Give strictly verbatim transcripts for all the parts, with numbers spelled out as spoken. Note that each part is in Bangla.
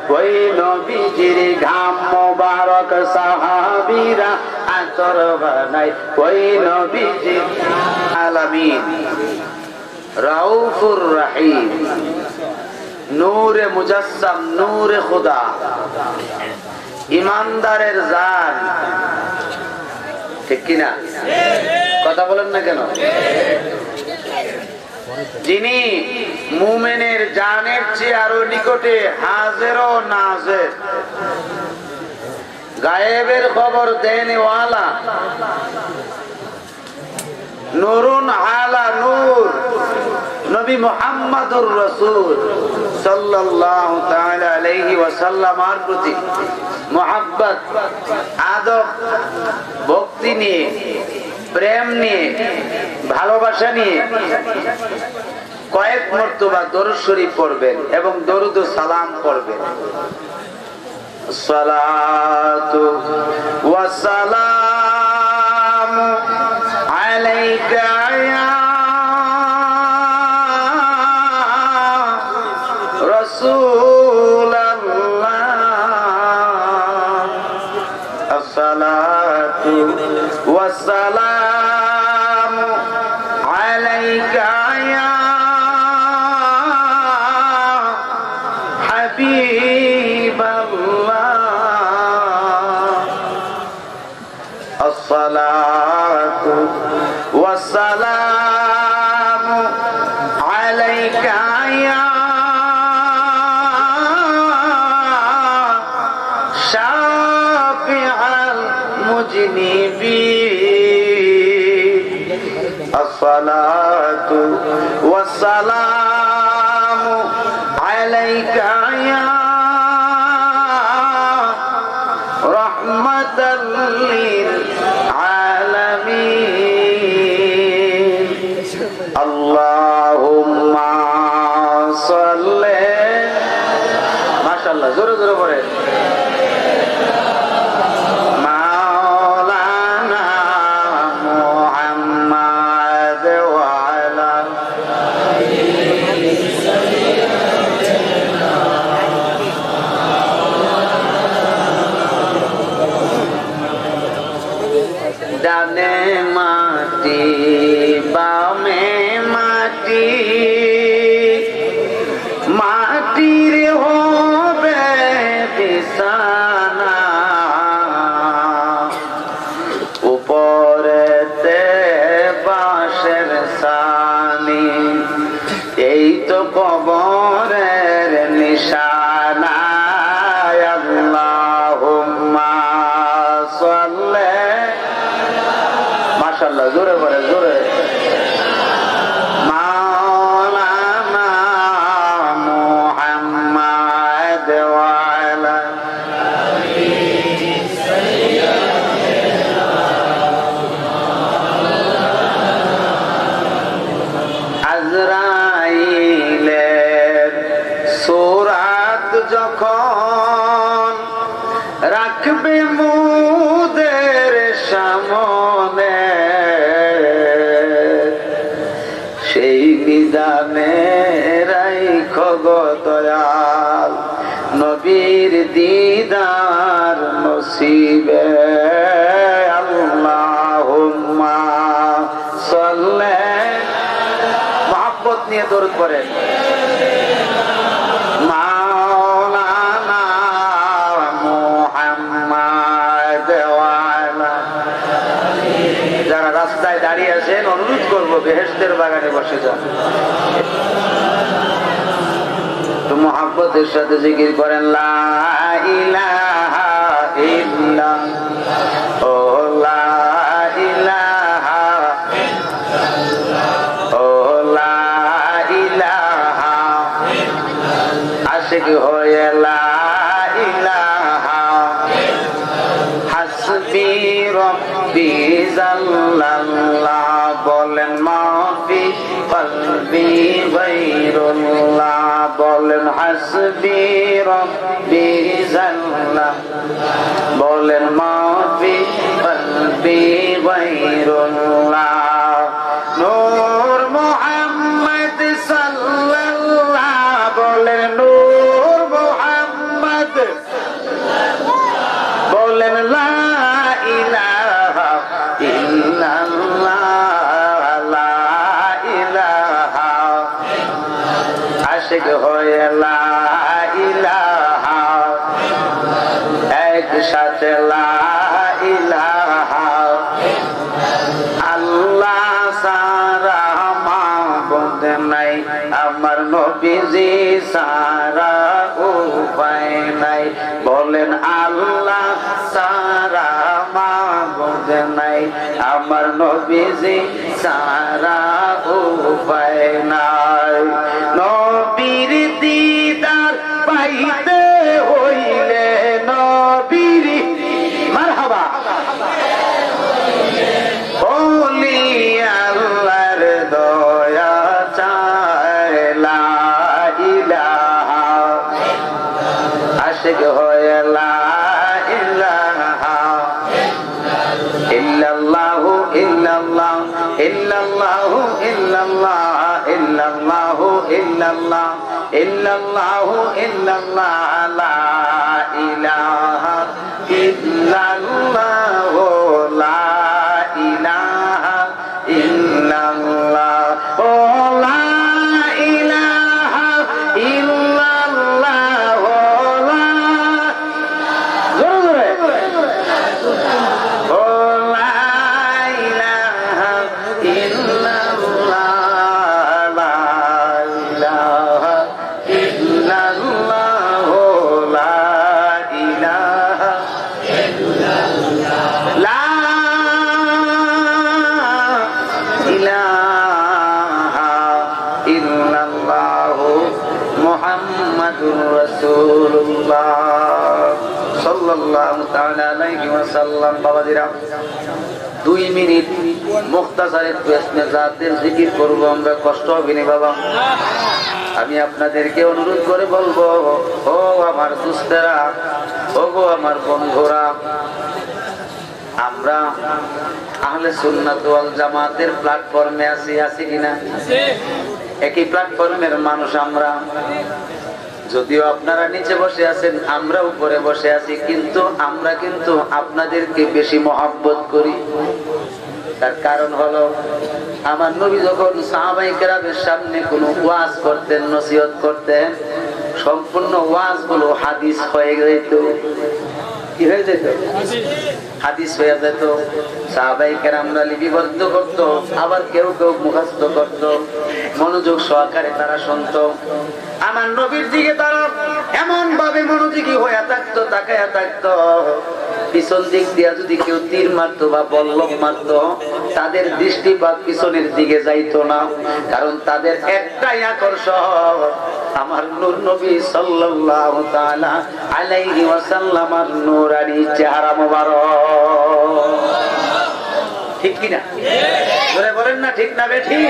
ওই নবীজির ঘাম মোবারক সাহাবীরা আতর বানায় ওই নবীজির আলামিন রাউফুর রহিম নূরে মুজাসসাম নূরে খুদা ইমানদারের জান ঠিক কিনা কথা বলেন না কেন যিনি মুমিনের জানের চেয়ে আরো নিকটে হাজির ও নাজির গায়েবের খবর দেনেওয়ালা নূরুন আলা নূর নবী মুহাম্মদুর রাসূল সাল্লাল্লাহু তাআলা আলাইহি ওয়াসাল্লামের প্রতি মুহাব্বত আদব ভক্তি নিয়ে প্রেম নিয়ে ভালোবাসা নিয়ে কয়েক মর্তবা দরুদ শরীফ পড়বেন এবং দরুদ ও সালাম পড়বেন সালাতু ওয়া সালামু আলাইকা ইয়া রাসূলুল্লাহ আসসালাতু ওয়া সালামু আলাইকা ইয়া হাবিবাল্লাহ আসসালাতু ওয়া সালামু আলাইকা ইয়া শাফিউল মুজনিবিন আসসালাতু ওয়া সালামু আলাইকা ইয়া রাহমাতাল লিল আলামিন আল্লাহুম্মা সাল্লি মাশাআল্লাহ জোরে জোরে পড়েন মাওলানা মুহাম্মদ ওয়া আলা ডানে মাটি বামে মাটি মাটির হবে বিছানা উপরেতে বাঁশের ছানি এই তো কবরের নিশানা আল্লাহুম্মা সাল্লি মাশাআল্লাহ জোরে বলে জোরে মাওলানা মুহাম্মদ ওয়া আলা আজরাইলের সূরাত যখন রাখবে মুদের সামনে সেই নিদানে রাইখো গো দয়াল নবীর দিদার নসিবে আল্লাহুম্মা সাল্লি মুহাব্বত নিয়ে দরুদ পড়েন মাওলানা মুহাম্মদ ওয়া আলা যারা রাস্তায় দাঁড়িয়ে আছেন অনুরোধ করবো বেহেশতের বাগানে বসে যান তো মুহাব্বতের সাথে জিকির করেন লা ইলাহা ইল্লাল্লাহ ও লা ইলাহা ও লা ইলাহা আশিক হয়ে লা ইলাহা হাসবি রব্বি জাল্লাল্লাহ বলেন মাফি কলবি গায়রুল্লাহ বলেন হাসবি রব্বি জাল্লাল্লাহ বলেন মাফি কলবি গায়রুল্লাহ নূর মুহাম্মদ সাল্লাল্লাহ বলেন নূর মুহাম্মদ সাথে লা ইলাহা আল্লাহ সারা মাবুদ নাই, আমার নবীজি সারা উপায় নাই। বলেন আল্লাহ সারা মাবুদ নাই, আমার নবীজি সারা উপায় নাই। নবীর দিদার পাইতে হইলে নবীর মারহাবা বলি আল্লাহর দয়া চাই, লা ইলাহা আশিক হয়ে লা ইলাহা ইল্লাল্লাহু ইল্লাল্লাহ ইল্লাল্লাহু ইল্লাল্লাহ ইল্লাল্লাহু ইল্লাল্লাহ ইল্লাল্লাহু ইল্লাল্লাহ লা ইলাহা ইল্লাল্লাহ লা ইলাহা ইল্লাল্লাহ ও লা ইলাহা ইল্লাল্লাহ লা জোরে ও লা ইলাহা ইল্লাল্লাহ লা ইলাহা ইল্লাল্লাহ লা ইলাহা লা ইলাহা ইল্লাল্লাহু মুহাম্মাদুর রাসূলুল্লাহ সাল্লাল্লাহু তাআলা আলাইহি ওয়াসাল্লাম। বাবাজিরা দুই মিনিট মুখতাসার একটু ইসমে জাতের জিকির করব আমরা, কষ্ট হবে না বাবা। আমি আপনাদেরকে অনুরোধ করে বলবো, ও আমার দুস্তেরা, ও গো আমার বন্ধুরা, আমরা আহলে সুন্নাত ওয়াল জামাতের প্ল্যাটফর্মে আছি, আছি কিনা? একই প্ল্যাটফর্মের মানুষ আমরা। যদিও আপনারা নিচে বসে আছেন, আমরা উপরে বসে আছি, কিন্তু আমরা কিন্তু আপনাদেরকে বেশি মহব্বত করি। তার কারণ হলো আমার নবী যখন সাহাবায়ে কেরামের সামনে কোনো ওয়াজ করতেন, নসিহত করতেন, সম্পূর্ণ ওয়াজগুলো হাদিস হয়ে যেত। কি হয়ে যেত? হাদিস হয়ে যেত। সাহাবায়ে কেরামরা লিপিবদ্ধ করত, আবার কেউ কেউ মুখস্থ করত, মনোযোগ সহকারে তারা শুনত। আমার নবীর দিকে তারা এমন ভাবে মনোযোগী হয়ে থাকতো, তাকায়া থাকতো, পিছন দিক দিয়া যদি কেউ তীর মারতো বা বল্লম মারতো, তাদের দৃষ্টিপাত পিছনের দিকে যাইতো না। কারণ তাদের একটাই আকর্ষণ, আমার নূর নবী সাল্লাল্লাহু তাআলা আলাইহি ওয়াসাল্লামের নূরানি চেহারা মোবারক। ঠিক কি না? জোরে বলেন না ঠিক না বেঠিক?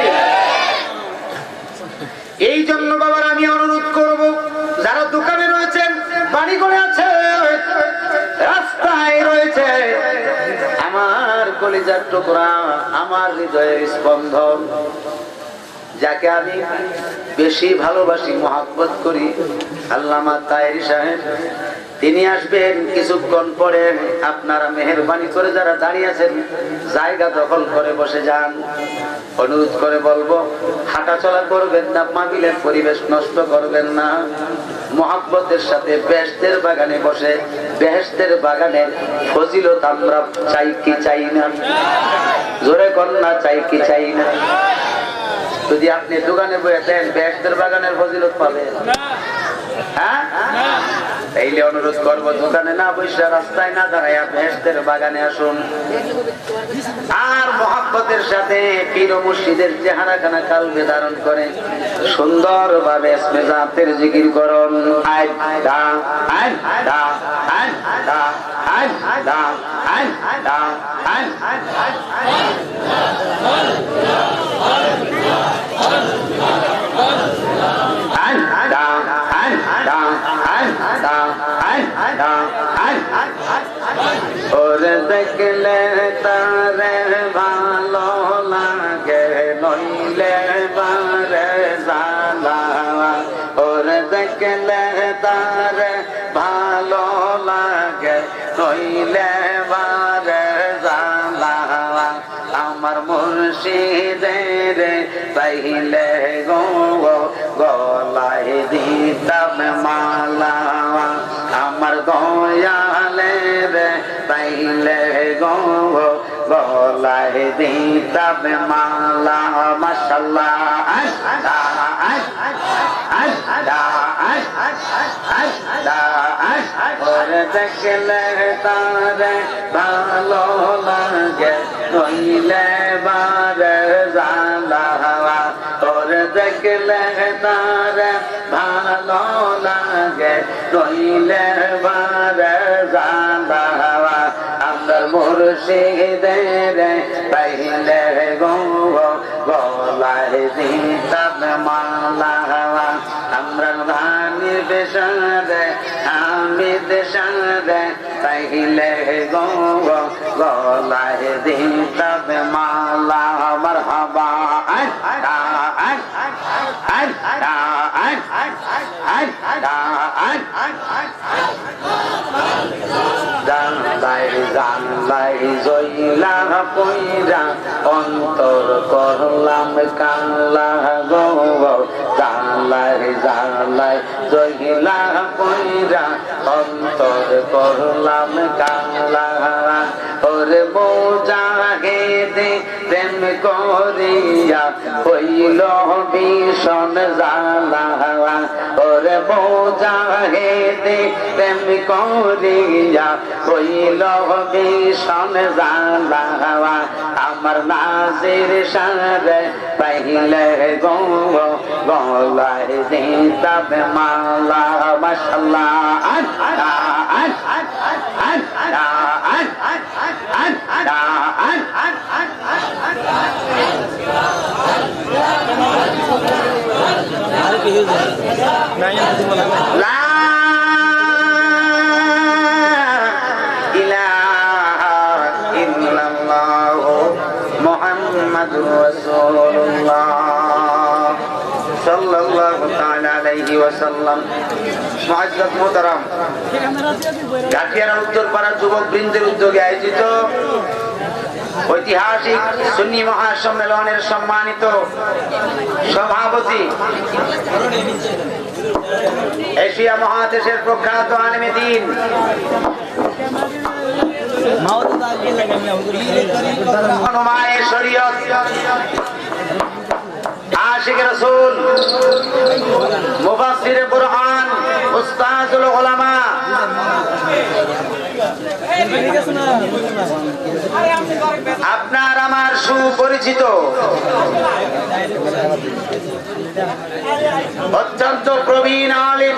এই জন্য বাবার আমি অনুরোধ করব, যারা দোকানে রয়েছেন, বাড়ি করে আছে, রাস্তায় রয়েছে, আমার কলিজার টুকরা, আমার হৃদয়ের স্পন্দন, যাকে আমি বেশি ভালোবাসি, মহব্বত করি, আল্লামা তাহেরি সাহেব, তিনি আসবেন কিছুক্ষণ পরে। আপনারা মেহেরবানি করে যারা দাঁড়িয়ে আছেন জায়গা দখল করে বসে যান। অনুরোধ করে বলবো, হাঁটা চলা করবেন না, মাহফিলের পরিবেশ নষ্ট করবেন না। মহব্বতের সাথে বেহেশতের বাগানে বসে বেহেশতের বাগানের ফজিলত আমরা চাই কি চাই না? জোরে কন্যা চাই কি চাই না? যদি আপনি দোকানে বসে দেন, বেহেশতের বাগানের ফজিলত পাবেন? হ্যাঁ, তাইলে অনুরোধ করবো, দোকানে না বসে, রাস্তায় না দাঁড়াইয়া বেহেশতের বাগানে আসুন। আর মহব্বতের সাথে পীর ও মুর্শিদের চেহারাখানা কালবে ধারণ করে সুন্দর ভাবে ইসমে জাতের জিকির করুন। আইন দা আইন দা আইন দা আইন দা আইন দা আইন ওরে দেখলে তারে ভালো লাগে, নইলে বারে জালা। ওরে দেখলে তারে ভালো লাগে, নইলে বারে জালা। আমার মুর্শিদের পাইলে গো গলায় দিতাম মালা, আমার দয়ালের পাইলে গো গলায় দিতাম মালা মাশাআল্লাহ ওরে দেখলে তারে ভালো লাগে নইলে বারে জালা ওরে দেখলে তারে ভালো লাগে নইলে বারে জালা আমার মুর্শিদের পাইলে গো গলায় দিতাম মালা আমরা ধানি বেশারে আমি দেশারে পাইলে গো গলায় দিতাম মালা মারহাবা জানলাই জানলাই জইলা পইরা অন্তর করলাম কালা গো জানলাই জানলাই জইলা পইরা অন্তর করলাম কালা ওরে মুজাহিদে প্রেম করিয়া হইল ভীষণ জালা ওরে মুজাহিদে প্রেম করিয়া হইল ভীষণ জালা আমার নাজির সারে পাইলে গো গলায় দিতাম মালা মাশাআল্লাহ লা ইলাহা ইল্লাল্লাহ মুহাম্মাদুর রাসূলুল্লাহ সাল্লাল্লাহু তাআলা আলাইহি ওয়াসাল্লাম। মুআজ্জাজ মুহতারাম, গাঠিয়ারা উত্তরপাড়া যুবক বৃন্দের উদ্যোগে আয়োজিত ঐতিহাসিক সুন্নি মহাসম্মেলনের সম্মানিত সভাপতি, এশিয়া মহাদেশের প্রখ্যাত আলেমে দ্বীন অনুমায়ে শরীয়ত আশিক রাসূল মুফাসসিরে কুরআন উস্তাদুল উলামা আপনার আমার সুপরিচিত অত্যন্ত প্রবীণ আলিম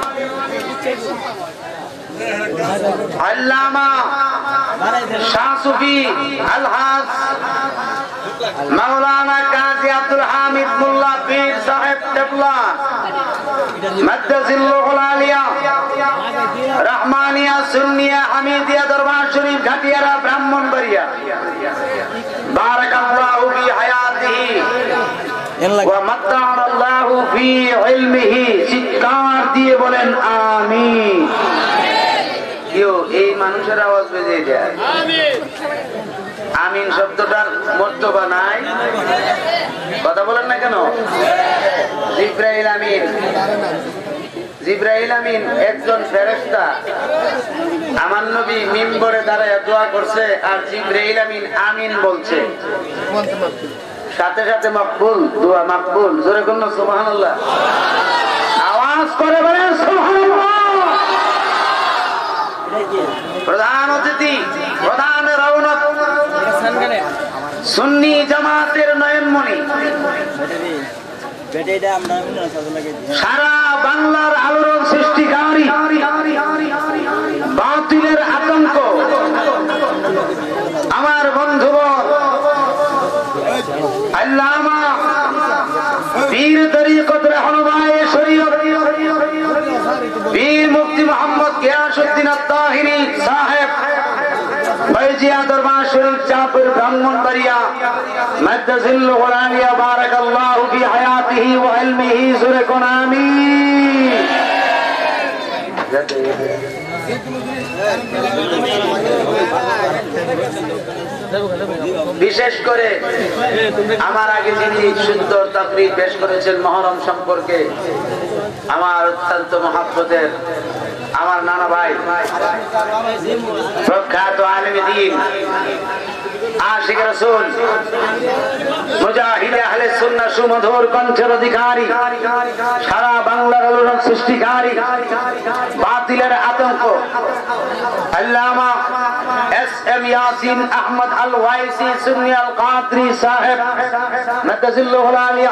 আল্লামা শাহ সুফি আলহাজ মাওলানা কাজী আব্দুল হামিদ মোল্লা পীর সাহেব তেবলা মাদ্দাজিল্লাহুল আলিয়া রহমানিয়া সুন্নিয়া হামিদিয়া দরবার শরীফ ঘাটিয়ারা ব্রাহ্মণবাড়িয়া বারাকাল্লাহু ফি হায়াতিহি ওয়া মাত্তাআনাল্লাহু ফি ইলমিহি। চিৎকার দিয়ে বলেন আমিন। কেউ এই মানুষের আওয়াজ বেজে যায় আমিন। আমিন শব্দটার মর্তবা নাই, কথা বলেন না কেন? জিবরাইল আমিন, জিবরাইল আমিন একজন ফেরেশতা। আমার নবী মিম্বরে দাঁড়ায় দোয়া করছে আর জিবরাইল আমিন আমিন বলছে, সাথে সাথে মাকবুল, দোয়া মাকবুল। জোরে কোন সুবহানাল্লাহ আওয়াজ করে বলেন সুবহানাল্লাহ। প্রধান অতিথি, প্রধান রৌনক, সুন্নি জামাতের নয়নমণি, সারা বাংলার আলোড়ন সৃষ্টিকারী, বাতিলের আতঙ্ক, আমার বন্ধুবর আল্লামা পীর তরিকত রহনুমায়ে শরীয়ত পীর মুফতি মোহাম্মদ গিয়াসউদ্দিন আত-তাহিরি সাহেব ফয়জিয়া দরবার শরীফ চাঁদপুর ব্রাহ্মণবাড়িয়া মাদ্দাজিল্লাহুল আলিয়া বারাকাল্লাহু ফি হায়াতিহি ওয়া ইলমিহি। জোরে কোন আমিন। বিশেষ করে আমার আগে যিনি সুন্দর তাকরীর পেশ করেছেন মহরম সম্পর্কে, আমার অত্যন্ত মহব্বতের আমার নানা ভাই প্রখ্যাত আলেম দ্বীন আশিক রাসূল মুজাহিদ আহলে সুন্নাহ সুমধুর কণ্ঠের অধিকারী সারা বাংলার আলোড়ন সৃষ্টিকারী বাতিলের আতঙ্ক আল্লামা এস এম ইয়াসিন আহমদ আল ওয়াইসি সুন্নি আল কাদরি সাহেব মাদাজিল্লাহুল আলিয়া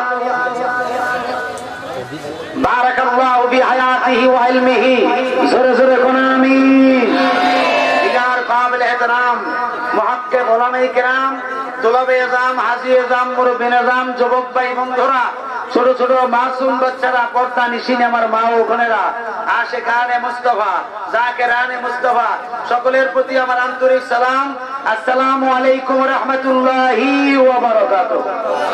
বারাকাল্লাহু বিহায়াতিহি ওয়া ইলমিহি জোরে জোরে কোন আমিন। দিগার কাবিল ইহতরাম মুহাক্কিক উলামায়ে কেরাম তুলাবে ইজাম হাজী ইজাম মুরব্বী নিজাম যুবক ভাই বন্ধুরা ছোট ছোট মাসুম বাচ্চারা পর্দা নিশিন আমার মা ও বোনেরা আশিকানে মুস্তাফা জাকিরানে মুস্তাফা সকলের প্রতি আমার আন্তরিক সালাম। আসসালামু আলাইকুম ওয়া রাহমাতুল্লাহি ওয়া বারাকাতুহু।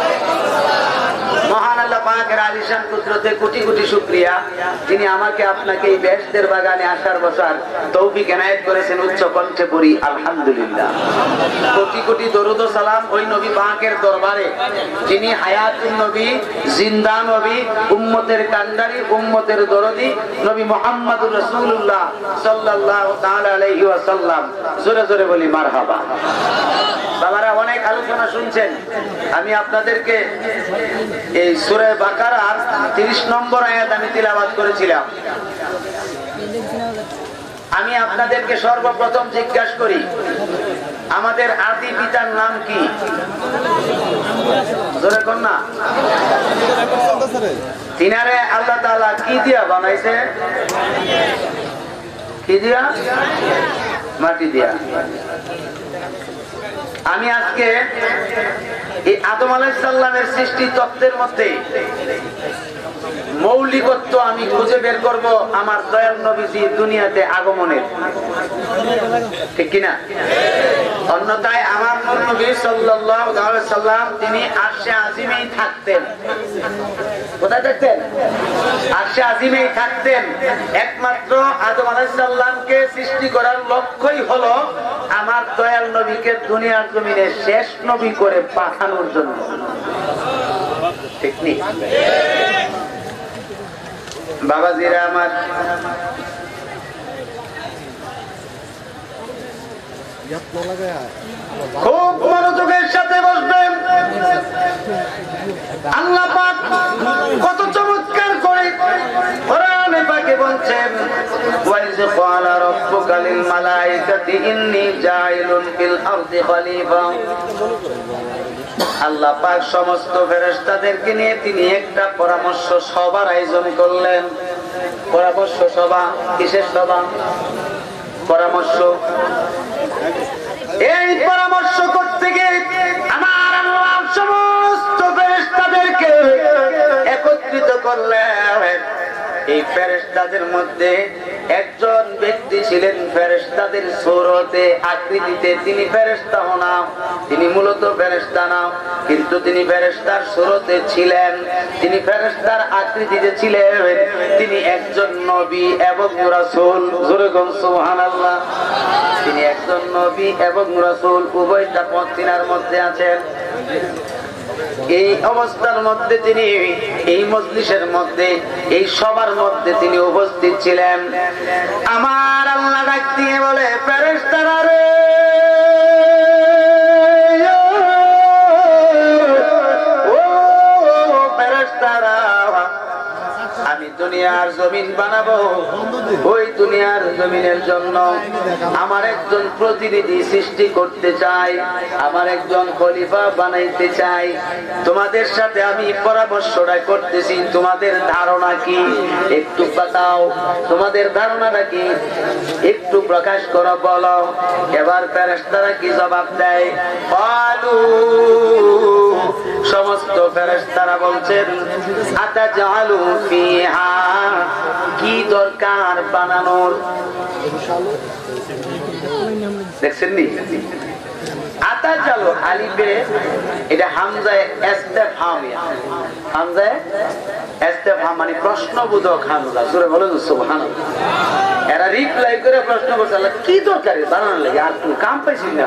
মহান আল্লাহ পাকের আলিশান কুদরতে কোটি কোটি শুকরিয়া যিনি আমাকে আপনাকে এই বেহেশতের বাগানে আসার বসার তৌফিক এনায়েত করেছেন। উচ্চ কণ্ঠে পড়ি আলহামদুলিল্লাহ। কোটি কোটি দরুদ ও সালাম ওই নবী পাকের দরবারে যিনি হায়াতুন নবী, জিন্দা নবী, উম্মতের কান্ডারি, উম্মতের দরদি নবী মুহাম্মদুর রাসূলুল্লাহ সাল্লাল্লাহু তাআলা আলাইহি ওয়াসাল্লাম। জোরে জোরে বলি মারহাবা। বাবারা অনেক আলোচনা শুনছেন, আমি আপনাদেরকে এই সূরা বাকারার তিরিশ নম্বর আয়াত আমি তিলাওয়াত করেছিলাম। আমি আপনাদেরকে সর্বপ্রথম জিজ্ঞাসা করি আমাদের আদি পিতার নাম কি? জোরে কোন না? তিনারে আল্লাহ তাআলা কি দিয়া বানাইছে? কি দিয়া? মাটি দিয়া। আমি আজকে এই আদম আলাইহিস সালামের সৃষ্টি তত্ত্বের মধ্যে মৌলিকত্ব আমি খুঁজে বের করব আমার দয়াল নবীজি দুনিয়াতে আগমনের, ঠিক কিনা? অন্যথায় আমার নবী সাল্লাল্লাহু আলাইহি সাল্লাম তিনি আরশে আজিমেই থাকতেন। কোথায় থাকতেন? আরশে আজিমেই থাকতেন। একমাত্র আদম আলাইহিস সালামকে সৃষ্টি করার লক্ষ্যই হলো আমার দয়াল নবীকে দুনিয়ার জমিনে শেষ নবী করে পাঠানোর জন্য, ঠিক নেই? বাবাজিরা আমার, খুব মনোযোগের সাথে বসবেন। আল্লাহ পাক কত চমৎকার করে কোরআনে পাকে বলছেন, ওয়াইজ ক্বালা রাব্বুকা লিল মালাইকাতি ইন্নী জাইলুন ফিল আরদি খলিফা। আল্লাহ পাক সমস্ত ফেরেশতাদেরকে নিয়ে তিনি একটা পরামর্শ সভার আয়োজন করলেন। পরামর্শ সভা, কিসের সভা? পরামর্শ। এই পরামর্শ করতে গিয়ে আমার আল্লাহ সমস্ত ফেরেশতাদেরকে একত্রিত করলেন। এই ফেরেশতাদের মধ্যে একজন ব্যক্তি ছিলেন ফেরেশতাদের সূরতে, আকৃতিতে তিনি ফেরেশতা না, তিনি মূলত ফেরেশতা না, কিন্তু তিনি ফেরেশতার সূরতে ছিলেন, তিনি ফেরেশতার আকৃতিতে ছিলেন। তিনি একজন নবী এবং রাসূল। জোরে বলুন সুবহানাল্লাহ। তিনি একজন নবী এবং রাসূল, উভয়টা পদ তিনার মধ্যে আছেন। এই অবস্থার মধ্যে তিনি এই মজলিসের মধ্যে, এই সবার মধ্যে তিনি উপস্থিত ছিলেন। আমার আল্লাহ ডাক দিয়ে বলে, ফেরেশতারা রে, ও ফেরেশতারা, আমি দুনিয়ার জমিন বানাবো। ওই দুনিয়ার জমিনের জন্য আমার একজন প্রতিনিধি সৃষ্টি করতে চাই, আমার একজন খলিফা বানাইতে চাই। তোমাদের সাথে আমি পরামর্শটা করতেছি, তোমাদের ধারণা কি একটু বাতাও, তোমাদের ধারণাটা কি একটু প্রকাশ করো, বলো। এবার ফেরেশতারা কি জবাব দেয়? ক্বালু, সমস্ত ফেরেশতারা বলছেন, আতাজালু ফিহা, কি দরকার বানানোর? দেখছেন নি? আতাজালু আলিফে এটা হামজায়ে ইস্তেফহামিয়া, হামজায়ে ইস্তেফহাম মানে প্রশ্নবোধক হামজা। সূরা বলেন সুবহানাল্লাহ। এরা রিপ্লাই করে প্রশ্ন করছে, আল্লাহ কি দরকার বানানোর লাগে? আর কোন কাম পাইছি না?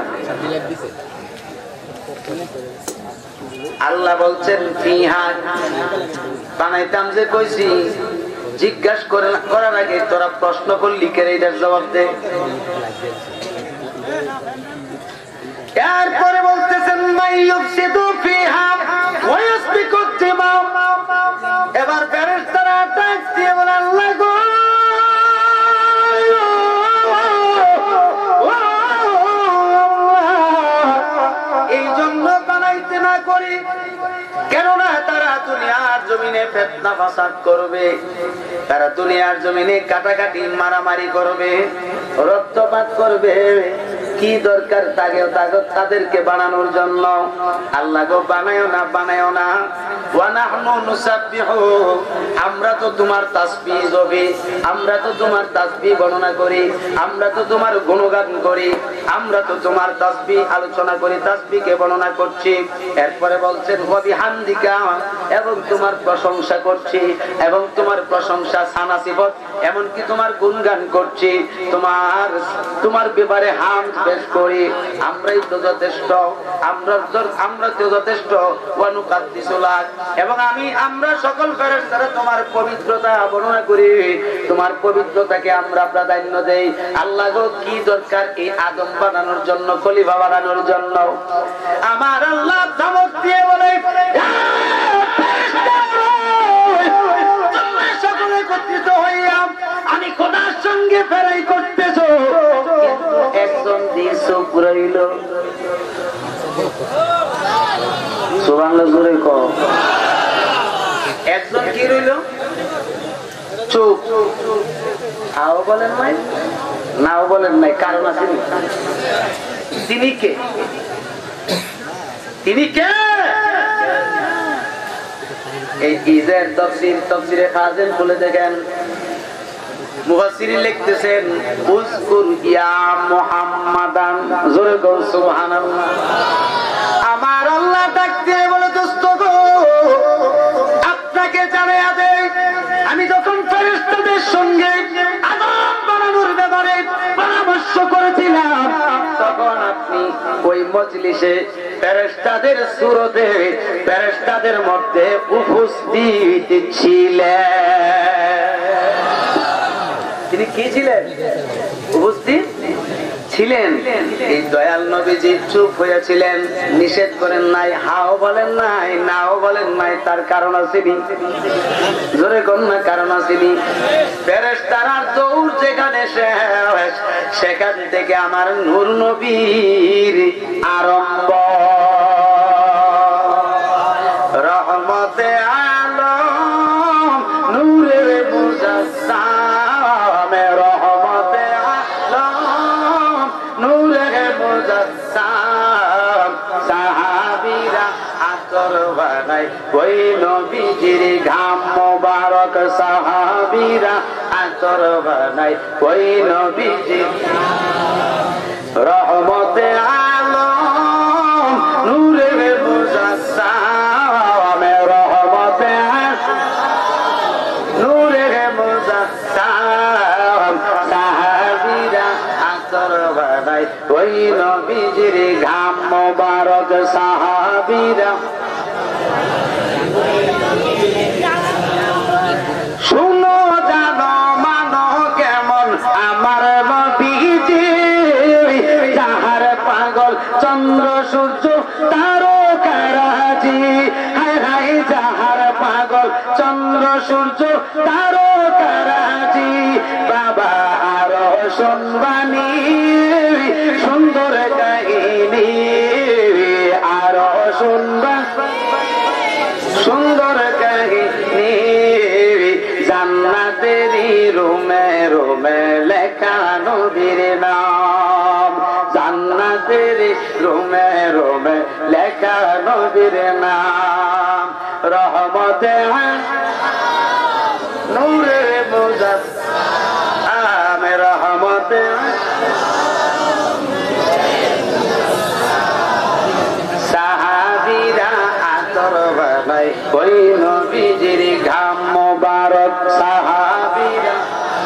আল্লাহ বলছেন ফিহা, বানাইতাম যে কইছি জিজ্ঞাসা করার আগে তোরা প্রশ্ন করলি কে এটার জবাব দে। এরপরে বলতেছেন এবার ফেরেশতারা ডাক দিয়ে বলে আল্লাহ গো এই জন্য বানাইতে না করি কেননা তারা দুনিয়ার জমিনে ফিতনা ফাসাদ করবে, তারা দুনিয়ার জমিনে কাটাকাটি মারামারি করবে, রক্তপাত করবে। কি দরকার তাকেও তাদেরকে বানানোর জন্য? আল্লাহ গো বানায়ও না, বানায়ও না। ওয়া নাহনু নুসাব্বিহু, আমরা তো তোমার তাসবিহ জপি, আমরা তো তোমার তাসবিহ বর্ণনা করি, আমরা তো তোমার গুণগান করি, আমরা তো তোমার তাসবিহ আলোচনা করি, তাসবিহকে বর্ণনা করছি। এরপরে বলছেন ওয়া বিহামদিকা, এবং তোমার প্রশংসা করছি, এবং তোমার প্রশংসা সানা সিফত, এমনকি তোমার গুণগান করছি, তোমার তোমার ব্যাপারে হামদ পেশ করি। আমরাই তো যথেষ্ট, আমরা আমরা তো যথেষ্ট। ওয়া নুকাদ্দিসু লাক, এবং আমি আমরা সকল ফেরেশতারা তোমার পবিত্রতা বর্ণনা করি, তোমার পবিত্রতাকে আমরা প্রাধান্য দেই। আল্লাহ গো কি দরকার এই আদম বানানোর জন্য, খলিফা বানানোর জন্য? আমার আল্লাহ ধমক দিয়ে বলে সকলে একত্রিত হইয়া আমি খোদার সঙ্গে ফেরাই করতেছ, কিন্তু একজন দিয়ে চুপ রইল। সুবহানাল্লাহ জোরে কও। একজন কি রইল? চুপ। আও বলেন নাই, নাও বলেন নাই, কারণ আছে। তিনি কে? তিনি কে? এই ঈদের তাফসীর তাফসীরে খাজেন বলে দেখেন, মুফাসসিরিন লিখতেছেন উযকুর ইয়া মুহাম্মাদান, জোরে কও সুবহানাল্লাহ। আমার আল্লাহ ডাকতে বলে দোস্ত গো আপনাকে জানায়া দেই, আমি যখন ফেরেশতাদের সঙ্গে আদম বানানোর ব্যাপারে পরামর্শ করেছিলাম তখন আপনি ওই মজলিসে ফেরেশতাদের সুরতে ফেরেশতাদের মধ্যে উপস্থিত ছিলেন। তিনি কি ছিলেন? উপস্থিত ছিলেন। এই দয়াল নবীজি চুপ হয়েছিলেন, নিষেধ করেন নাই, হাও বলেন নাই, নাও বলেন নাই। তার কারণ আছে, জোরে কোন না কারণ আছে। ফেরেশতারা দৌড় যেখানে শেষ, সেখান থেকে আমার নূর নবীর আরম্ভ। রহমতে আলম নূরে মুজাসসাম, রহমতে আলম নূরে মুজাসসাম। সাহাবীরা আতর বানাই ওই নবীজির ঘাম মোবারক, সাহাবীরা আতর বানাই ওই নবীজির। রহমতে আলম নূরে মুজাসসাম, রহমতে নূরে মুজাসসাম। সাহাবীরা আতর বানাই ওই নবীজির ঘাম মোবারক, সাহাবীরা। শুনো জানো মানো কেমন আমার নবীজি, যাহার পাগল চন্দ্র সূর্য তারকারাজি। হায় হায় যাহার পাগল চন্দ্র সূর্য তারকারাজি। বাবা আরো শুনবানি সুন্দর কাহিনী, আরো শুনবা সুন্দর কাহিনী। জান্নাতেরই রুমে রুমে লেখা নবীর নাম, জান্নাতেরই রুমে রুমে লেখা নবীর নাম। রহমতে নূরে মুজাসসাম, রহমতে সাহাবীরা আতর বানাই ওই নবীজির ঘাম মোবারক, সাহাবীরা।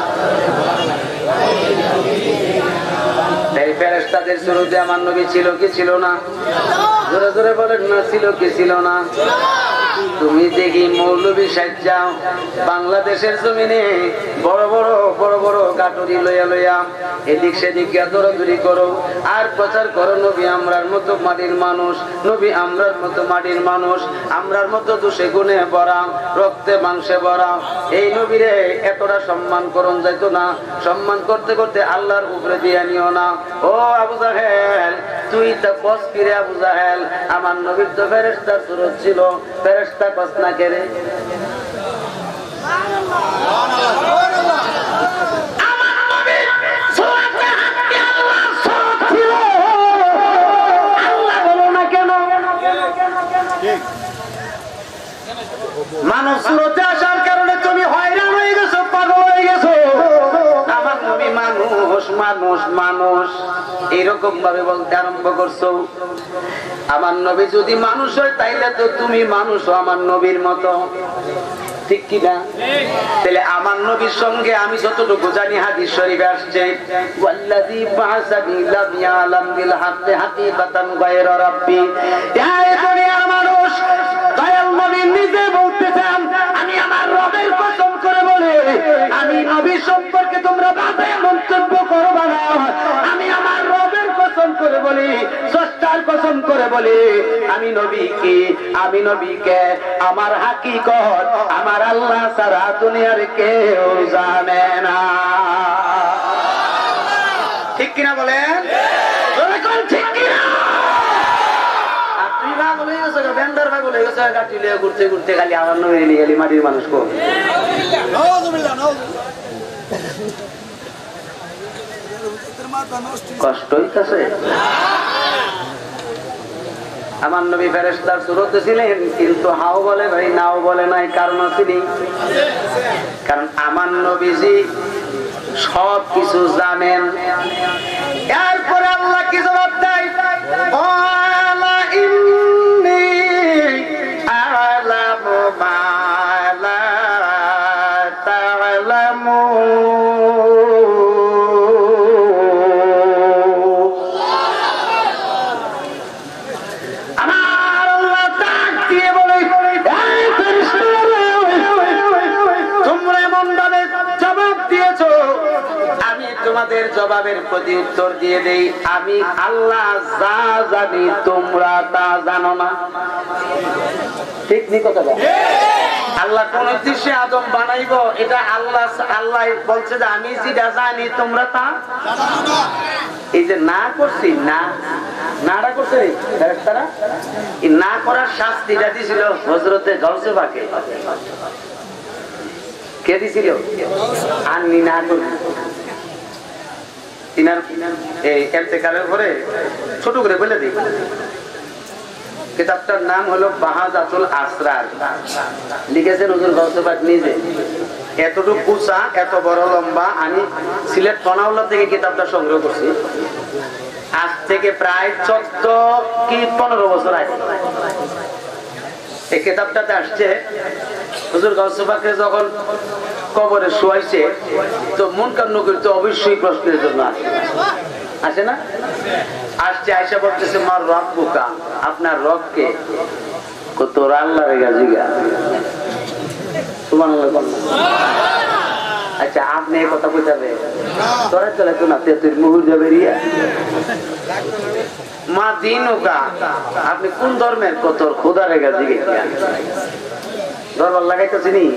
এই ফেরেশতাদের শুরুতে আমার নবী ছিল কি ছিল না? জোরে জোরে বলেন না, ছিল কি ছিল না? তুমি দেখি মৌলবী সাজ্জা বাংলাদেশের জমিনে বড় বড় বড় বড় গাটুরি লইয়া লইয়া এদিক সেদিক দৌড়াদৌড়ি করো আর প্রচার করো নবী আমরার মতো মাটির মানুষ, নবী আমরার মতো মাটির মানুষ, আমরার মতো দোষে গুণে ভরা, রক্তে মাংসে ভরা। এই নবীরে এতটা সম্মান করুন যাইতো না, সম্মান করতে করতে আল্লাহর উপরে দিয়ে নিও না। ও আবু জাহেল, তুই তো কস কিরে আবু জাহেল, আমার নবীর তো ফেরেশতার সুরত ছিল, ফেরেশতা কস না কেরে? মানব সুরতে আসার কারণে তুমি হয়রান হয়ে গেছো, পাগল হয়ে গেছো। আমার নবী মানুষ মানুষ মানুষ এরকম ভাবে বলতে আরম্ভ করছো। আমার নবী যদি মানুষ হয় তাইলে তো তুমি মানুষ আমার নবীর মতো, ঠিক কিনা? তাহলে আমার নবীর সঙ্গে আমি যতটুকু জানি হাদিস শরীফে আসছে, ওয়াল্লাযী বা'আসানি লাম ইয়ালাম বিল হাক্কি হাকিকাতান গায়রা রাব্বি। এই দুনিয়ার মানুষ দয়াল নবী নিজে বলতেছেন, আমি আমার রবের কসম করে বলে, আমি নবী সম্পর্কে তোমরা বাজে মন্তব্য করবা না। আমি আমার রবের কসম করে বলি, স্রষ্টার কসম করে বলি, আমি নবীকে আমি নবীকে আমার হাকিকত আমার আল্লাহ ছাড়া দুনিয়ার কেউ জানে না। ঠিক কিনা বলেন? ঠিক কিনা? আপনি পাগল হয়ে গেছো, বেন্দার পাগল হয়ে গেছো, গাড়ি নিয়ে ঘুরতে ঘুরতে খালি আমার নবী নিয়ে গেলি মাটির মানুষ কো। কষ্ট হইতেছে। আমার নবী ফেরেশতার সুরতে ছিলেন, কিন্তু হাও বলে ভাই নাও বলে নাই, কারণ আসেনি। কারণ আমার নবীজি সব কিছু জানেন। এরপরে আল্লাহ কি জবাব দেয়? ওয়ালা ইন্নী আ'লামু মা লা তা'লামুন। তোমাদের জবাবের প্রতি উত্তর দিয়ে দেই, আমি আল্লাহ যা জানি তোমরা তা জানো না। ঠিক নি কথা? আল্লাহ কোন উদ্দেশ্যে আদম বানাইবো এটা আল্লাহ আল্লাহ বলছে যে আমি যেটা জানি তোমরা তা জানো না। এই যে না করছি, না নাটা করছে ফেরেশতারা, এই না করার শাস্তিটা দিছিল হযরতে গাউসে পাকে। কে দিছিল? আমি না করি। তিনার এই ইন্তেকালের পরে ছোট করে বলে দিই, কিতাবটার নাম হলো বাহাজাতুল আসরার, লিখেছেন হুজুর গাউসে পাক নিজে। এতটুকু কুচা, এত বড় লম্বা। আমি সিলেট কনাউল্লাহ থেকে কিতাবটা সংগ্রহ করছি, আজ থেকে প্রায় চোদ্দ কি পনেরো বছর আগে এই কিতাবটাতে আসছে। হুজুর গাউসে পাককে যখন কবরে শোয়াইছে, তো মুনকার নকির তো অবশ্যই প্রশ্নের জন্য আসে, আসে না? আসছে, আয়েশা বলতেছে মার রব্বুকা, আপনার রবকে? তোর আল্লাহর গাজিগা। সুবহানাল্লাহ বলেন। আচ্ছা, আপনি এই কথা কইতাবে তোরা চলে তো না, তুই মুহুর যাবে রিয়া মা দিনুকা, আপনি কোন ধর্মের? কত খোদার গাজিগা দরবার লাগাইতেছি নি।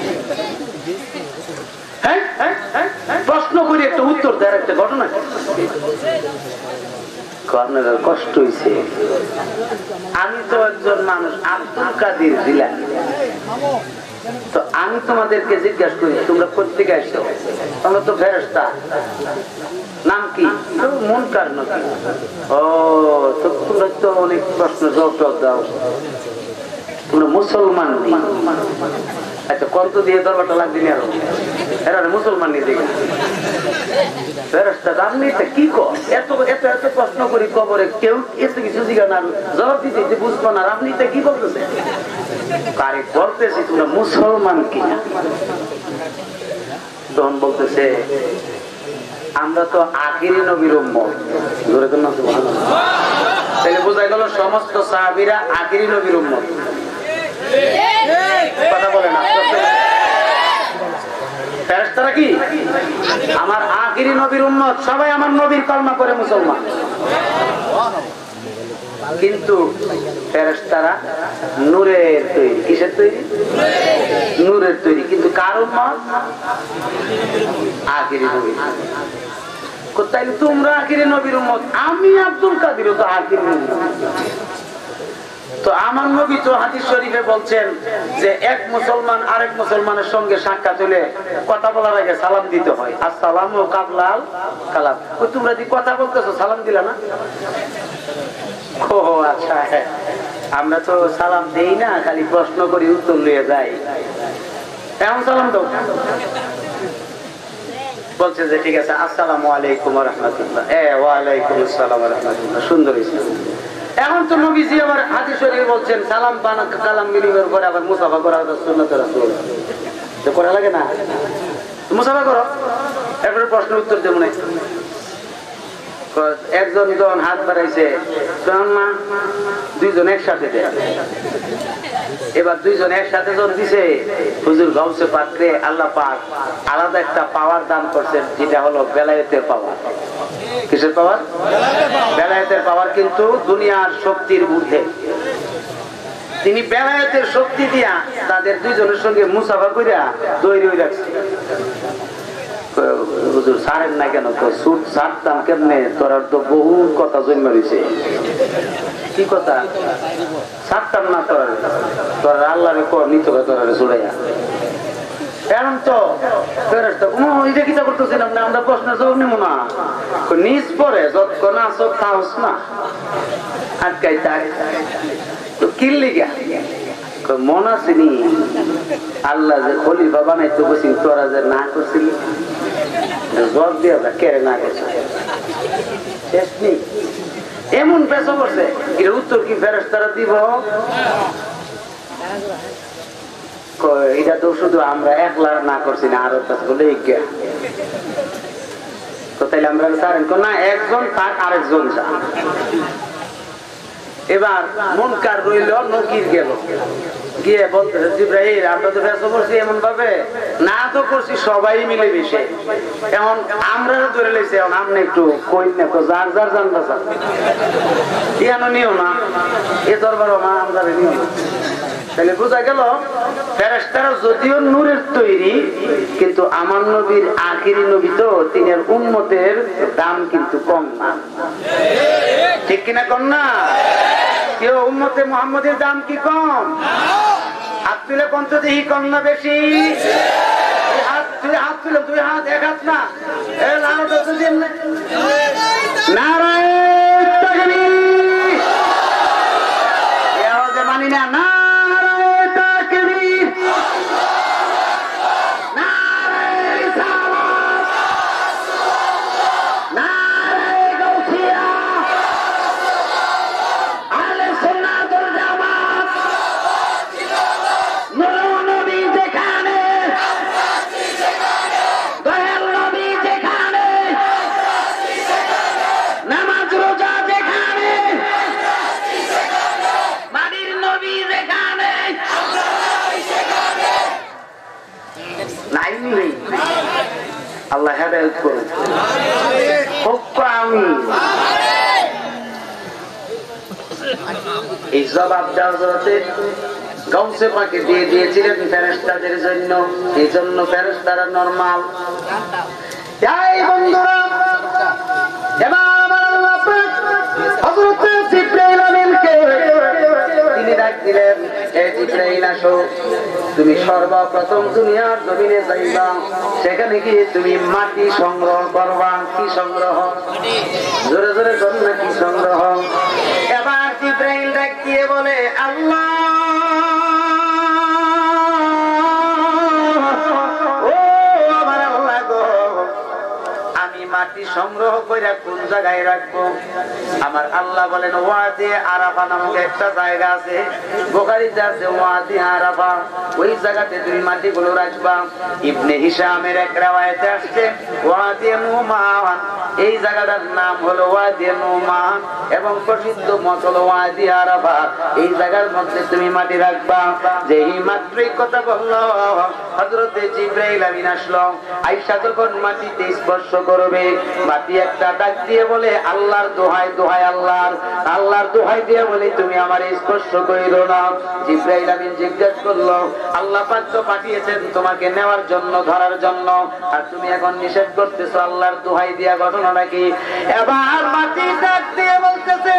প্রশ্ন করি, একটা উত্তর দেওয়ার একটা ঘটনা। কষ্ট হয়েছে। আমি তো একজন মানুষ, আব্দুল কাদের জিলানী, তো আমি তোমাদেরকে জিজ্ঞাসা করি তোমরা কোথেকে আসছো? তোমরা তো ফেরেশতা। নাম কি? মুনকার নকির। ও, তো তোমরা তো অনেক প্রশ্ন জবাব দাও, তোমরা মুসলমান। আচ্ছা, কত দিয়ে দরবারটা লাগবে না? এরা মুসলমান নিয়ে দেখে ফেরেশতা। আপনি কি কর? এত এত এত প্রশ্ন করি কবরে, কেউ এত কিছু জিজ্ঞাসা না, জবাব দিতে বুঝবো না। আপনি কি বলতেছে? কারে বলতেছি তোমরা মুসলমান কিনা? তখন বলতেছে আমরা তো আখিরি নবীর উম্মত। জোরে কোন না সুবহানাল্লাহ। তাহলে বোঝা গেল সমস্ত সাহাবীরা আখিরি নবীর উম্মত। কথা বলে না ফেরেশতারা কি আমার আখিরি নবীর উম্মত, সবাই আমার নবীর কলমা পড়ে মুসলমান। কিন্তু ফেরেশতারা নূরের তৈরি। কিসের তৈরি? নূরের তৈরি। কিন্তু কার উম্মত? আখিরি নবী। তাইলে তোমরা আখিরি নবীর উম্মত, আমি আব্দুল কাদের তো আখিরি নবী। তো আমার নবী তো হাদিস শরীফে বলছেন যে এক মুসলমান আরেক মুসলমানের সঙ্গে সাক্ষাৎ হলে কথা বলার আগে সালাম দিতে হয়। আসসালামু কাবলাল কালাম। ও তোমরা যে কথা বলতেছো সালাম দিলা না? ও আচ্ছা, আমরা তো সালাম দেই না, খালি প্রশ্ন করি উত্তর নিয়ে যাই। এখন সালাম দাও। বলছে যে ঠিক আছে, আসসালামু আলাইকুম ওয়া রাহমাতুল্লাহ। এ ওয়া আলাইকুম আসসালাম ওয়া রাহমাতুল্লাহ। সুন্দর ইসলাম। এখন তো নবীজি আবার হাদিস শরীফে বলছেন সালাম বানা কালাম মিলিমের পরে আবার মুসাফা করা সুন্নাত রাসূল। তো করা লাগে না? মুসাফা করো, এরপরে প্রশ্ন উত্তর দেব না। একজন জন হাত বাড়াইছে, দুইজন একসাথে দেয়। এবার দুইজন একসাথে জন দিছে, হুজুর গাউসে পাকরে আল্লাহ পাক আলাদা একটা পাওয়ার দান করছেন, যেটা হলো বেলায়েতের পাওয়ার। কিসের পাওয়ার? বেলায়েতের পাওয়ার। কিন্তু দুনিয়ার শক্তির ঊর্ধ্বে। তিনি বেলায়েতের শক্তি দিয়া তাদের দুইজনের সঙ্গে মুসাফা করিয়া তৈরি হয়ে রাখছে। হুজুর সারেন না কেন? সুট সারতাম কেমনে? তোর তো বহু কথা জন্ম রয়েছে। কি কথা? সারতাম না তোর, তোর আল্লাহরে কর নিত তোরে চড়াইয়া। এখন তো এটা কিতা করতেছেন আপনি? আমরা প্রশ্নের জবাব নেব না। নিজ পরে যতক্ষণ আসো থাকস না আটকাই থাক। তো কিনলি গা মন আসেনি আল্লাহ যে খলিফা বানাইতে বসি, তোরা যে না করছিলি জব দিয়ে কেড়ে না গেছে। শেষ নেই, এমন পেশা করছে। এর উত্তর কি ফেরেশতারা দিব? এটা তো শুধু আমরা একলা না করছি না, আরো বলে তো তাইলে আমরা সারেন না, একজন থাক আরেকজন যা। এবার মুনকার রইল, নকির গেল, গিয়ে বলতেছে জিবরাইল আমরা তো ফেসা করছি এমন ভাবে, না তো করছি সবাই মিলে মিশে, এখন আমরা ধরে লেছি, এখন আপনি একটু কই না যার যার জানবা স্যার ইয়ানো নিও না, এ দরবার মা আমরা নিও না। তাহলে বোঝা গেল ফেরেশতারা যদিও নূরের তৈরি, কিন্তু আমার নবীর আখিরি নবী তো তিনি উম্মতের দাম কিন্তু কম না। ঠিক কিনা কম না? কেউ উম্মতে মুহাম্মদের দাম কি কম? হাত তুলে পঞ্চদেহী কম না বেশি? হাত তুলে হাত তুলে দুই হাত এক হাত না মানি না না আল্লাহ হেদায়েত করুন। এই জবাব দেওয়াতে গাউসে পাকে দিয়ে দিয়েছিলেন ফেরেশতাদের জন্য, এই জন্য ফেরেশতারা নরমাল। এই বন্ধুরা, এবার আল্লাহ পাক হযরত জিবরাইল আমিনকে তিনি ডাক দিলেন, হে জিবরাইল আসো, তুমি সর্বপ্রথম দুনিয়ার জমিনে যাইবা, সেখানে গিয়ে তুমি মাটি সংগ্রহ করবা। কি সংগ্রহ? জোরে জোরে কন্যা কি সংগ্রহ? এবার জিবরাইল ডাক দিয়ে বলে, আল্লাহ ও আমার আল্লাহ গো, আমি মাটি সংগ্রহ করে কোন জায়গায় রাখবো? আমার আল্লাহ বলেন, ওয়াদি আরাফা নামক একটা জায়গা আছে, বুখারীতে আছে ওয়াদি আরাফা, ওই জায়গাতে তুমি মাটিগুলো রাখবা। ইবনে হিশামের এক riwayate আসছে ওয়াদি নুমান, এই জায়গাটার নাম হলো ওয়াদি নুমান এবং প্রসিদ্ধ মত হলো ওয়াদি আরাফা। এই জায়গার মধ্যে তুমি মাটি রাখবা। যেই মাত্রই কথা বললো হযরতে জিবরাইল আমিন আসলো, আয়েশা যখন মাটিতে স্পর্শ করবে, মাটি একটা ডাক দিয়ে বলে আল্লাহর দোহাই দোহাই আল্লাহর আল্লাহর দোহাই দিয়ে বলে তুমি আমার স্পর্শ করিও না। জিবরাইল আমিন জিজ্ঞেস করলো, আল্লাহ পাক তো পাঠিয়েছেন তোমাকে নেওয়ার জন্য, ধরার জন্য, আর তুমি এখন নিষেধ করতেছো আল্লাহর দোহাই দিয়া, ঘটনাটা কি? এবার মাটি ডাক দিয়ে বলতেছে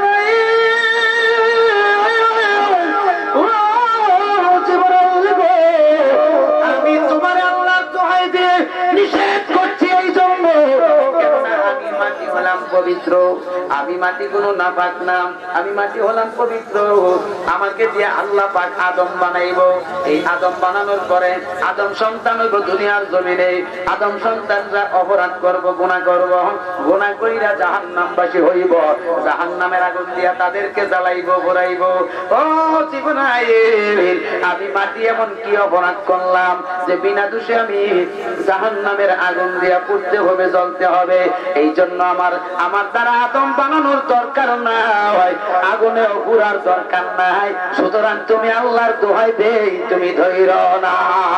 আমি তোমার আল্লাহর দোহাই দিয়ে নিষেধ করছি এই জন্য, আমি মাটি হলাম পবিত্র, আমি মাটি কোনো নাপাক না, আমি মাটি হলাম পবিত্র। আমাকে দিয়ে আল্লাহ পাক আদম বানাইবো। এই আদম বানানোর পরে আদম সন্তান হইব দুনিয়ার জমিনে। আদম সন্তানরা অপরাধ করব, গুনাহ করব, গুনাহ কইরা জাহান্নামবাসী হইব। জাহান্নামের আগুন দিয়া তাদেরকে জ্বালাইব, পোড়াইব। ও জীবনায়ের, আমি মাটি এমন কি অপরাধ করলাম যে বিনা দোষে আমি জাহান্নামের আগুন দিয়া পুড়তে হবে, জ্বলতে হবে? এই জন্য আমার আমার দ্বারা আদম বানানোর দরকার নাই, আগুনে পুরার দরকার নাই। সুতরাং তুমি আল্লাহর দোহাই দেই তুমি ধৈর না।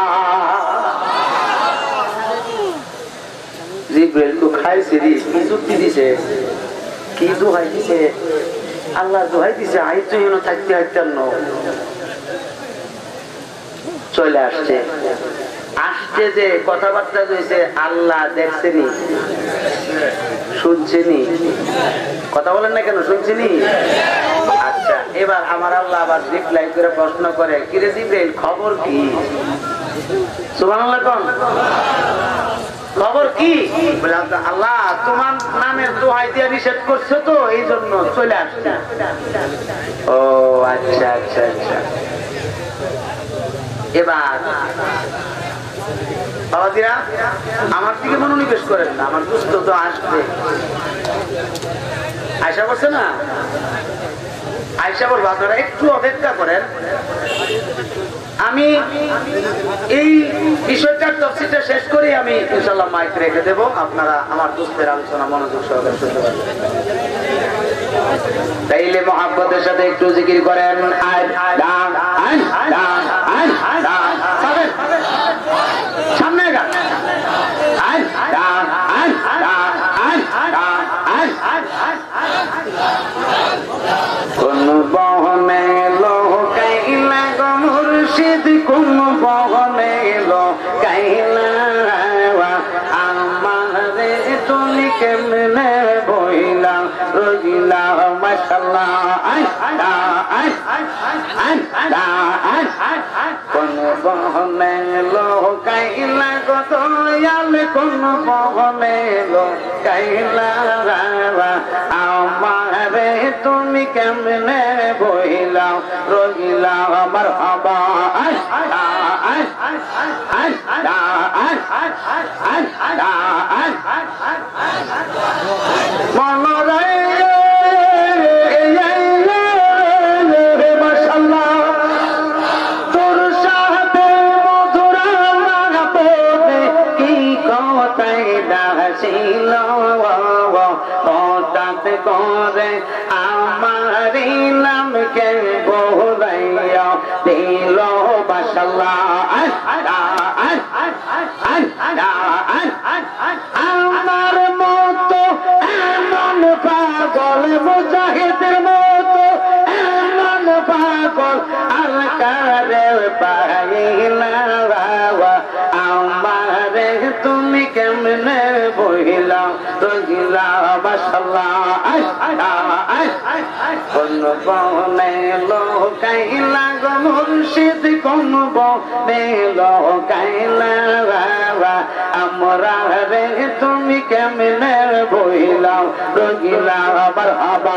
জিবরাইল তো খাইছে রে, কি যুক্তি দিছে, কি দোহাই দিছে? আল্লাহর দোহাই দিছে। আই তুই এনে থাকতে হাইতাম না, চলে আসছে। আসছে যে কথাবার্তা হয়েছে, আল্লাহ দেখছেনি, শুনছেনি? কথা বলেন না কেন? শুনছেনি? আচ্ছা, এবার আমার আল্লাহ আবার রিপ্লাই করে প্রশ্ন করে, কিরে জিবরাইল খবর কি? সুবহানাল্লাহ কোন খবর কি? বলে আল্লাহ তোমার নামের দোহাই দিয়ে নিষেধ করছে তো এই জন্য চলে আসছে। ও আচ্ছা আচ্ছা আচ্ছা। এবার বাবাজিরা আমার দিকে মনোনিবেশ করেন না, আমার দুস্থ তো আসবে। আয়সা বলছে না, আয়সা বলবো আপনারা একটু অপেক্ষা করেন, আমি এই বিষয়টার তফসিলটা শেষ করে আমি ইনশাআল্লাহ মাইক রেখে দেব, আপনারা আমার দুস্থের আলোচনা মনোযোগ সহকারে শুনতে পারবেন। তাইলে মহাব্বতের সাথে একটু জিকির করেন। সামনে গান কোন বহনে লোকাইলা গো মুর্শিদ, কোন বহনে লোকাইলা আমারে তুমি কেমনে বইলা রইলা। মাশাআল্লাহ কোন বহনে লোকাইলা গো দয়াল, কোন বহনে লোকাইলা আমারে তুমি কেমনে বইলা রইলা। আমার হাবা মনরে করে আমার নামকে বলাইয়া দিল মাশাআল্লাহ। আমার মতো এমন পাগল, মুজাহিদের মতো এমন পাগল আর কারে পাইলা। আমারে তুমি কেমনে বইলা রইলা। মাশাআল্লাহ কোন বনে লোকাইলা গো মুর্শিদ, কোন বনে লোকাইলা আমরা রে তুমি কেমনে বইলা রইলা। আমার হাবা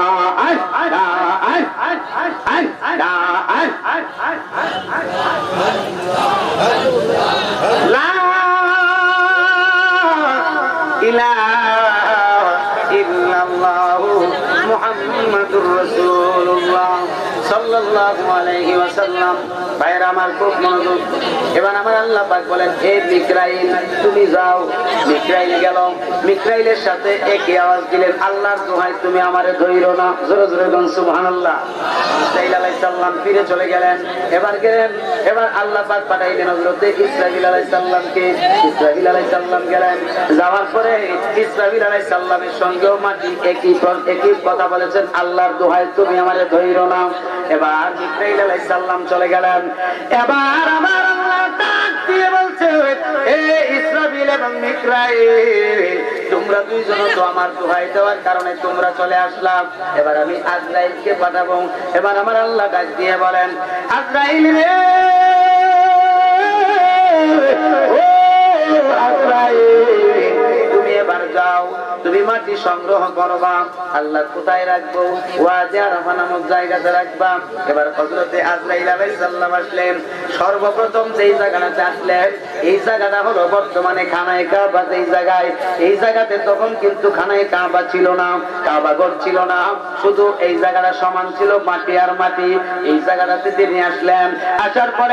লা ইলাহা ইল্লাল্লাহু মুহাম্মাদুর রাসূলুল্লাহ সাল্লাল্লাহু আলাইহি ওয়াসাল্লাম। ভাইরা আমার খুব মনোযোগ। এবার আমার আল্লাহ পাক বলেন, হে মিকরাইল তুমি যাও। মিকরাইল গেল, মিকরাইলের সাথে একই আওয়াজ দিলেন, আল্লাহর দোহাই তুমি আমারে ধইরো না। জোরে জোরে বলুন সুবহানাল্লাহ। ইসরাঈল আলাইহিস সালাম ফিরে চলে গেলেন। এবার গেলেন, এবার আল্লাহ পাক পাঠাইলেন হযরত ইসরাঈল আলাইহিস সালামকে। ইসরাঈল আলাইহিস সালাম গেলেন, যাওয়ার পরে ইসরাঈল আলাইহিস সালামের সঙ্গেও মাটি একই একই কথা বলেছেন, আল্লাহর দোহাই তুমি আমারে ধইরো না। এবার ইসরাঈল আলাইহিস সালাম চলে গেলেন। এবার আমার আল্লাহ ডাক দিয়ে বলছে, হে ইসরাঈল এবং মিকরাইল তোমরা দুইজন তো আমার দোহাই দেওয়ার কারণে তোমরা চলে আসলাম, এবার আমি আজরাইলকে পাঠাবো। এবার আমার আল্লাহ ডাক দিয়ে বলেন, আজরাইল রে ও আজরাইল তুমি এবার যাও, তুমি মাটি সংগ্রহ করবা। আল্লাহ কোথায় রাখবো? ওয়াদি আরাফা নামক জায়গাতে রাখবা। এবার হযরতে আজরাইল আলাইহিস সালাম আসলেন। সর্বপ্রথম যেই জায়গাটাতে আসলেন, এই জায়গাটা হলো বর্তমানে খানায়ে কাবা। এই জায়গায় এই জায়গাতে তখন কিন্তু খানায়ে কাবা ছিল না, কাবা ঘর ছিল না, শুধু এই জায়গাটা সমান ছিল মাটি আর মাটি। এই জায়গাটাতে তিনি আসলেন। আসার পরে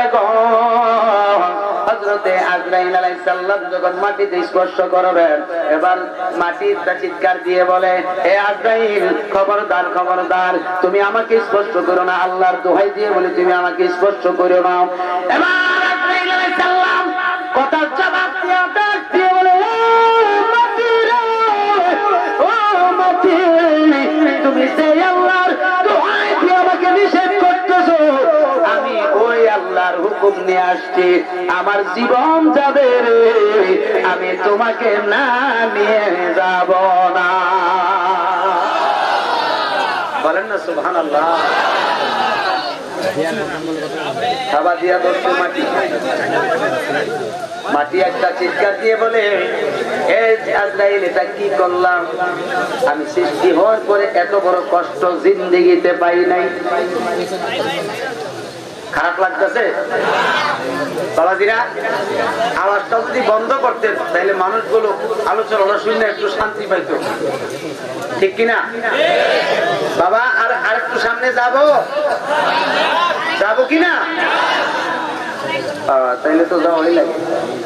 হযরতে আজরাইল আলাইহিস সালাম যখন মাটিতে স্পর্শ করবেন, এবার মাটিটা চিৎকার দিয়ে বলে, হে আজরাইল খবরদার খবরদার তুমি আমাকে স্পর্শ করো না, আল্লাহর দোহাই দিয়ে বলে তুমি আমাকে স্পর্শ করো না। এবার আজরাইল আলাইহিস সালাম কথার জবাব দিয়ে ডাক দিয়ে বলে, ও মাটি রে ও মাটি তুমি সেই আল্লাহর দোহাই দিয়ে আমাকে নিষেধ করতেছো, আমি ওই আল্লাহর হুকুম নিয়ে আসছি, আমার জীবন যাবে রে, আমি তোমাকে না নিয়ে যাব না। বলেন না সুবহানাল্লাহ। খাবা দিয়া দর্শন মাটি মাটি একটা চিৎকার দিয়ে বলে, এই আজরাইল এটা কি করলাম? আমি সৃষ্টি হওয়ার পরে এত বড় কষ্ট জিন্দেগিতে পাই নাই। খারাপ লাগতেছে বাবাজিরা? আওয়াজটা যদি বন্ধ করতেন তাহলে মানুষগুলো আলোচনা শুনে একটু শান্তি পাইত, ঠিক কিনা বাবা? আর আর একটু সামনে যাব যাবো কিনা? তাইলে তো যাওয়াই লাগে।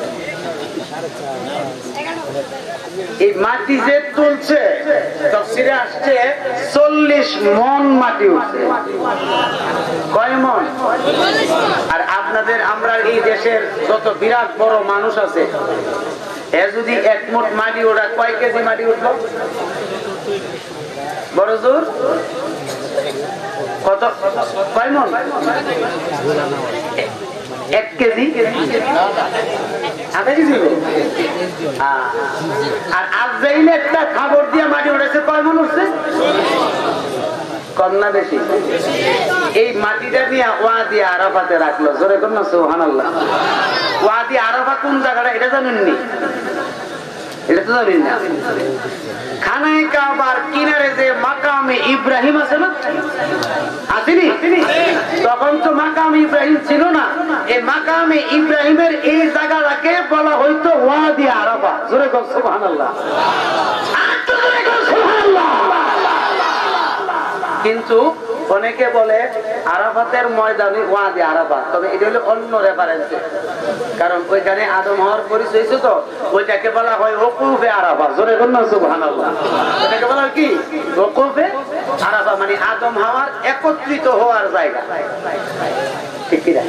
এই মাটি যে তুলছে তাফসীরে আসছে চল্লিশ মন মাটি উঠছে। কয় মন? আর আপনাদের আমরা এই দেশের যত বিরাট বড় মানুষ আছে, এ যদি এক মুঠ মাটি ওঠা কয় কেজি মাটি উঠলো? বড় জোর কত? কয় মন? এক কেজি আধা কেজি। আর আজরাইল একটা খাবার দিয়ে মাটি উঠেছে, কয় মন উঠছে? কম না বেশি? এই মাটিটা নিয়ে ওয়াদি আরাফাতে রাখলো। জোরে কর না সুবহানাল্লাহ। ওয়াদি আরাফা কোন জায়গাটা এটা জানেননি? এটা তো জানেন না। খানায়ে কাবার কিনারে যে মাকামে ইব্রাহিম আছে না, আসেনি? তখন তো মাকামে ইব্রাহিম ছিল না। এই মাকামে ইব্রাহিমের এই জায়গাটাকে বলা হইতো ওয়াদি আরাফা। জোরে কর সুবহানাল্লাহ। কিন্তু অনেকে বলে আরাফাতের ময়দানে ওয়াদি আরাফা, তবে এটা হলো অন্য রেফারেন্সে, কারণ ওইখানে আদম হওয়ার পরিচয় ছিল, তো ওইটাকে বলা হয় ওকুফে আরাফা। জোরে বলুন না সুবহানাল্লাহ। এটাকে বলা হয় কি? ওকুফে আরাফা, মানে আদম হওয়ার একত্রিত হওয়ার জায়গা, ঠিক কি না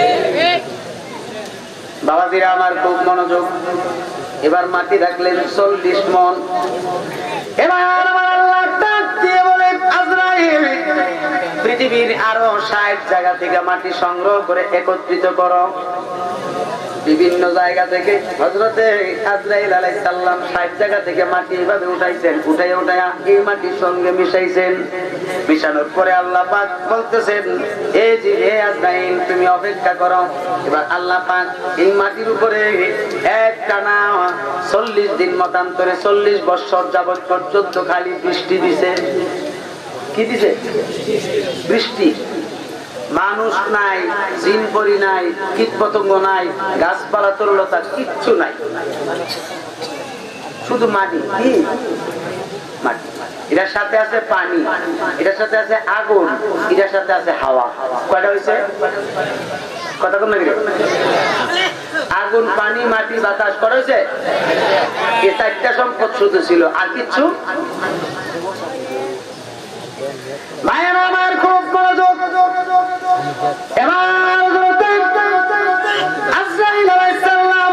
বাবাজিরা? আমার খুব মনোযোগ। এবার মাটি রাখলেন চল্লিশ মন। এবার আমার আল্লাহ ডাক দিয়ে বলে, আজরাইল পৃথিবীর আরো ষাট জায়গা থেকে মাটি সংগ্রহ করে একত্রিত করো। বিভিন্ন জায়গা থেকে হযরতে আজরাইল আলাইহিস সালাম ষাট জায়গা থেকে মাটি এইভাবে উঠাইছেন, উঠাই উঠাইয়া এই মাটির সঙ্গে মিশাইছেন। মিশানোর পরে আল্লাহ পাক বলতেছেন, এই যে হে আজরাইল তুমি অপেক্ষা করো। এবার আল্লাহ পাক এই মাটির উপরে এক টানা চল্লিশ দিন মতান্তরে চল্লিশ বছর যাবৎ পর্যন্ত খালি বৃষ্টি দিছে। কি দিছে? বৃষ্টি। মানুষ নাই, জিন পরি নাই, কীট পতঙ্গ নাই, গাছপালা তরুলতা কিচ্ছু নাই, শুধু মাটি। কি মাটি? এটার সাথে আছে পানি, এটার সাথে আছে আগুন, এটার সাথে আছে হাওয়া। কয়টা হয়েছে? কথা কম নাকি? আগুন, পানি, মাটি, বাতাস করা হয়েছে। এই চারটা সম্পদ শুধু ছিল, আর কিচ্ছু। ভাইয়েরা আমার খুব মনোযোগ। এবার আজরাইল আলাইহিস সালাম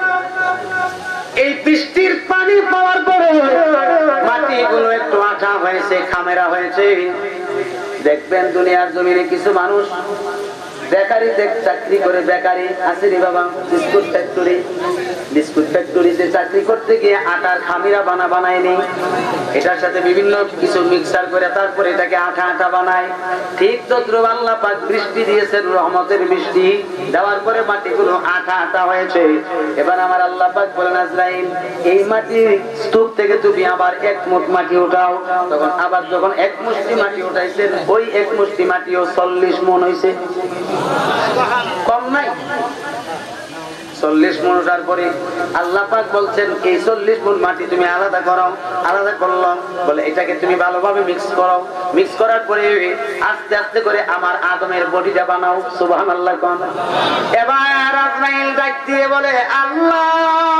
এই বৃষ্টির পানি পাওয়ার পরে মাটিগুলো একটু আঠা হয়েছে, খামেরা হয়েছে। দেখবেন দুনিয়ার জমিনে কিছু মানুষ বেকারিতে চাকরি করে, বেকারি আসেনি বাবা, বিস্কুট ফ্যাক্টরি, বিস্কুট ফ্যাক্টরিতে চাকরি করতে গিয়ে আটার খামিরা বানা বানায়নি, এটার সাথে বিভিন্ন কিছু মিক্সার করে তারপরে এটাকে আঠা আঠা বানায়। ঠিক তদ্রুপ আল্লাহ পাক বৃষ্টি দিয়েছেন, রহমতের বৃষ্টি দেওয়ার পরে মাটিগুলো আঠা আঠা হয়েছে। এবার আমার আল্লাহ পাক বলেন, আজরাইল এই মাটি স্তূপ থেকে তুমি আবার এক মুঠ মাটি উঠাও। তখন আবার যখন এক মুষ্টি মাটি উঠাইছেন, ওই এক মুষ্টি মাটিও চল্লিশ মন হয়েছে, কম নাই। চল্লিশ মন ওঠার পরে আল্লাহ পাক বলছেন, এই চল্লিশ মন মাটি তুমি আলাদা করো। আলাদা করলাম, বলে এটাকে তুমি ভালোভাবে মিক্স করো। মিক্স করার পরে আস্তে আস্তে করে আমার আদমের বডিটা বানাও। সুবহানাল্লাহ কোন। এবার আজরাইল ডাক দিয়ে বলে, আল্লাহ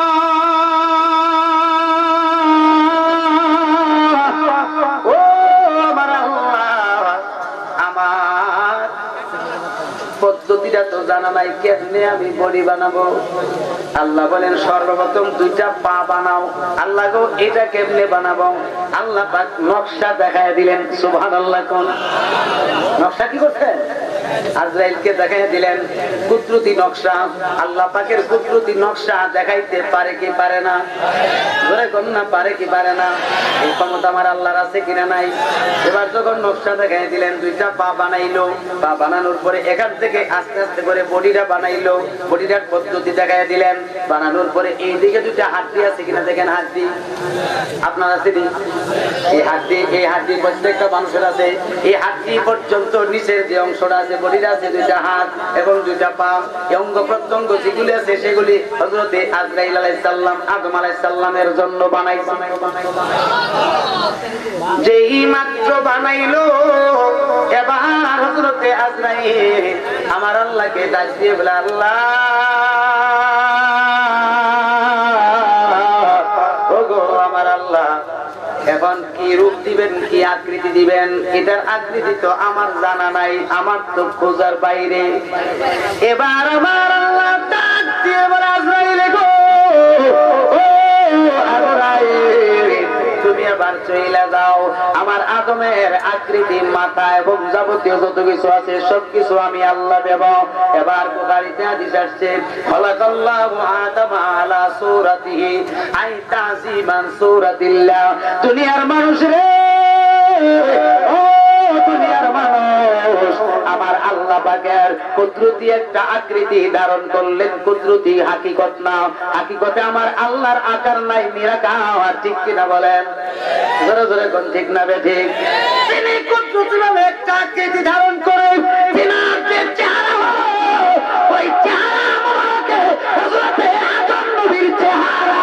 ও আমার আল্লাহ, আমার পদ্ধতিটা তো জানা নাই, কেমনে আমি বডি বানাবো? আল্লাহ বলেন, সর্বপ্রথম দুইটা পা বানাও। আল্লাহ গো এটা কেমনে বানাবো? আল্লাহ পাক নকশা দেখায় দিলেন। সুবহানাল্লাহ কোন। নকশা কি করছেন? আজরাইলকে দেখাই দিলেন কুদরতি নকশা। আল্লাহ পাকের কুদরতি নকশা দেখাইতে পারে কি পারে না? ধরে কোন না, পারে কি পারে না? এই ক্ষমতা আমার আল্লাহর আছে কিনা নাই? এবার যখন নকশা দেখাই দিলেন, দুইটা পা বানাইলো। পা বানানোর পরে এখান থেকে আস্তে আস্তে করে বডিটা বানাইলো। বডিটার পদ্ধতি দেখাই দিলেন। বানানোর পরে এই দিকে দুইটা হাড্ডি আছে কিনা দেখেন, হাড্ডি আপনার আছে। এই হাড্ডি, এই হাড্ডি প্রত্যেকটা মানুষের আছে। এই হাড্ডি পর্যন্ত নিচের যে অংশটা আছে, বডিটা আছে, দুইটা হাত এবং দুইটা পা, অঙ্গ প্রত্যঙ্গ যেগুলি আছে সেগুলি হযরতে আজরাইল আলাইহিস সালাম আদম আলাইহিস সালামের জন্য বানাইছে। যেই মাত্র বানাইলো, এবার হযরতে আজরাইল আমার আল্লাহকে ডাক দিয়ে বলে, আল্লাহ ওগো আমার আল্লাহ, এখন কি রূপ দিবেন, কি আকৃতি দিবেন? এটার আকৃতি তো আমার জানা নাই, আমার তো খোঁজার বাইরে। এবার আমার আল্লাহ ডাক দিয়ে বলে, আজরাইল গো, ও আজরাইল, তুমি এবার চলে যাও। আমার আদমের আকৃতি, মাথা এবং যাবতীয় যত কিছু আছে সবকিছু আমি আল্লাহ দেব। এবার বুখারীতে হাদিস আসছে, খালাকাল্লাহু আদম আলা সূরাতিহি আই তাযীমান সূরাতিল্লাহ। দুনিয়ার মানুষ রে, ও দুনিয়ার মানুষ, আমার আল্লাহ পাকের কুদরতি একটা আকৃতি ধারণ করলেন। কুদরতি, হাকিকত না। হাকিকতে আমার আল্লাহর আকার নাই, নিরাকার। ঠিক কিনা বলেন? জোরে জোরে কোন ঠিক না বেঠিক? তিনি কুদরতি ভাবে একটা আকৃতি ধারণ করে, তিনার যে চেহারা, ওই চেহারা আমাকে হযরতে আদম নবীর চেহারা।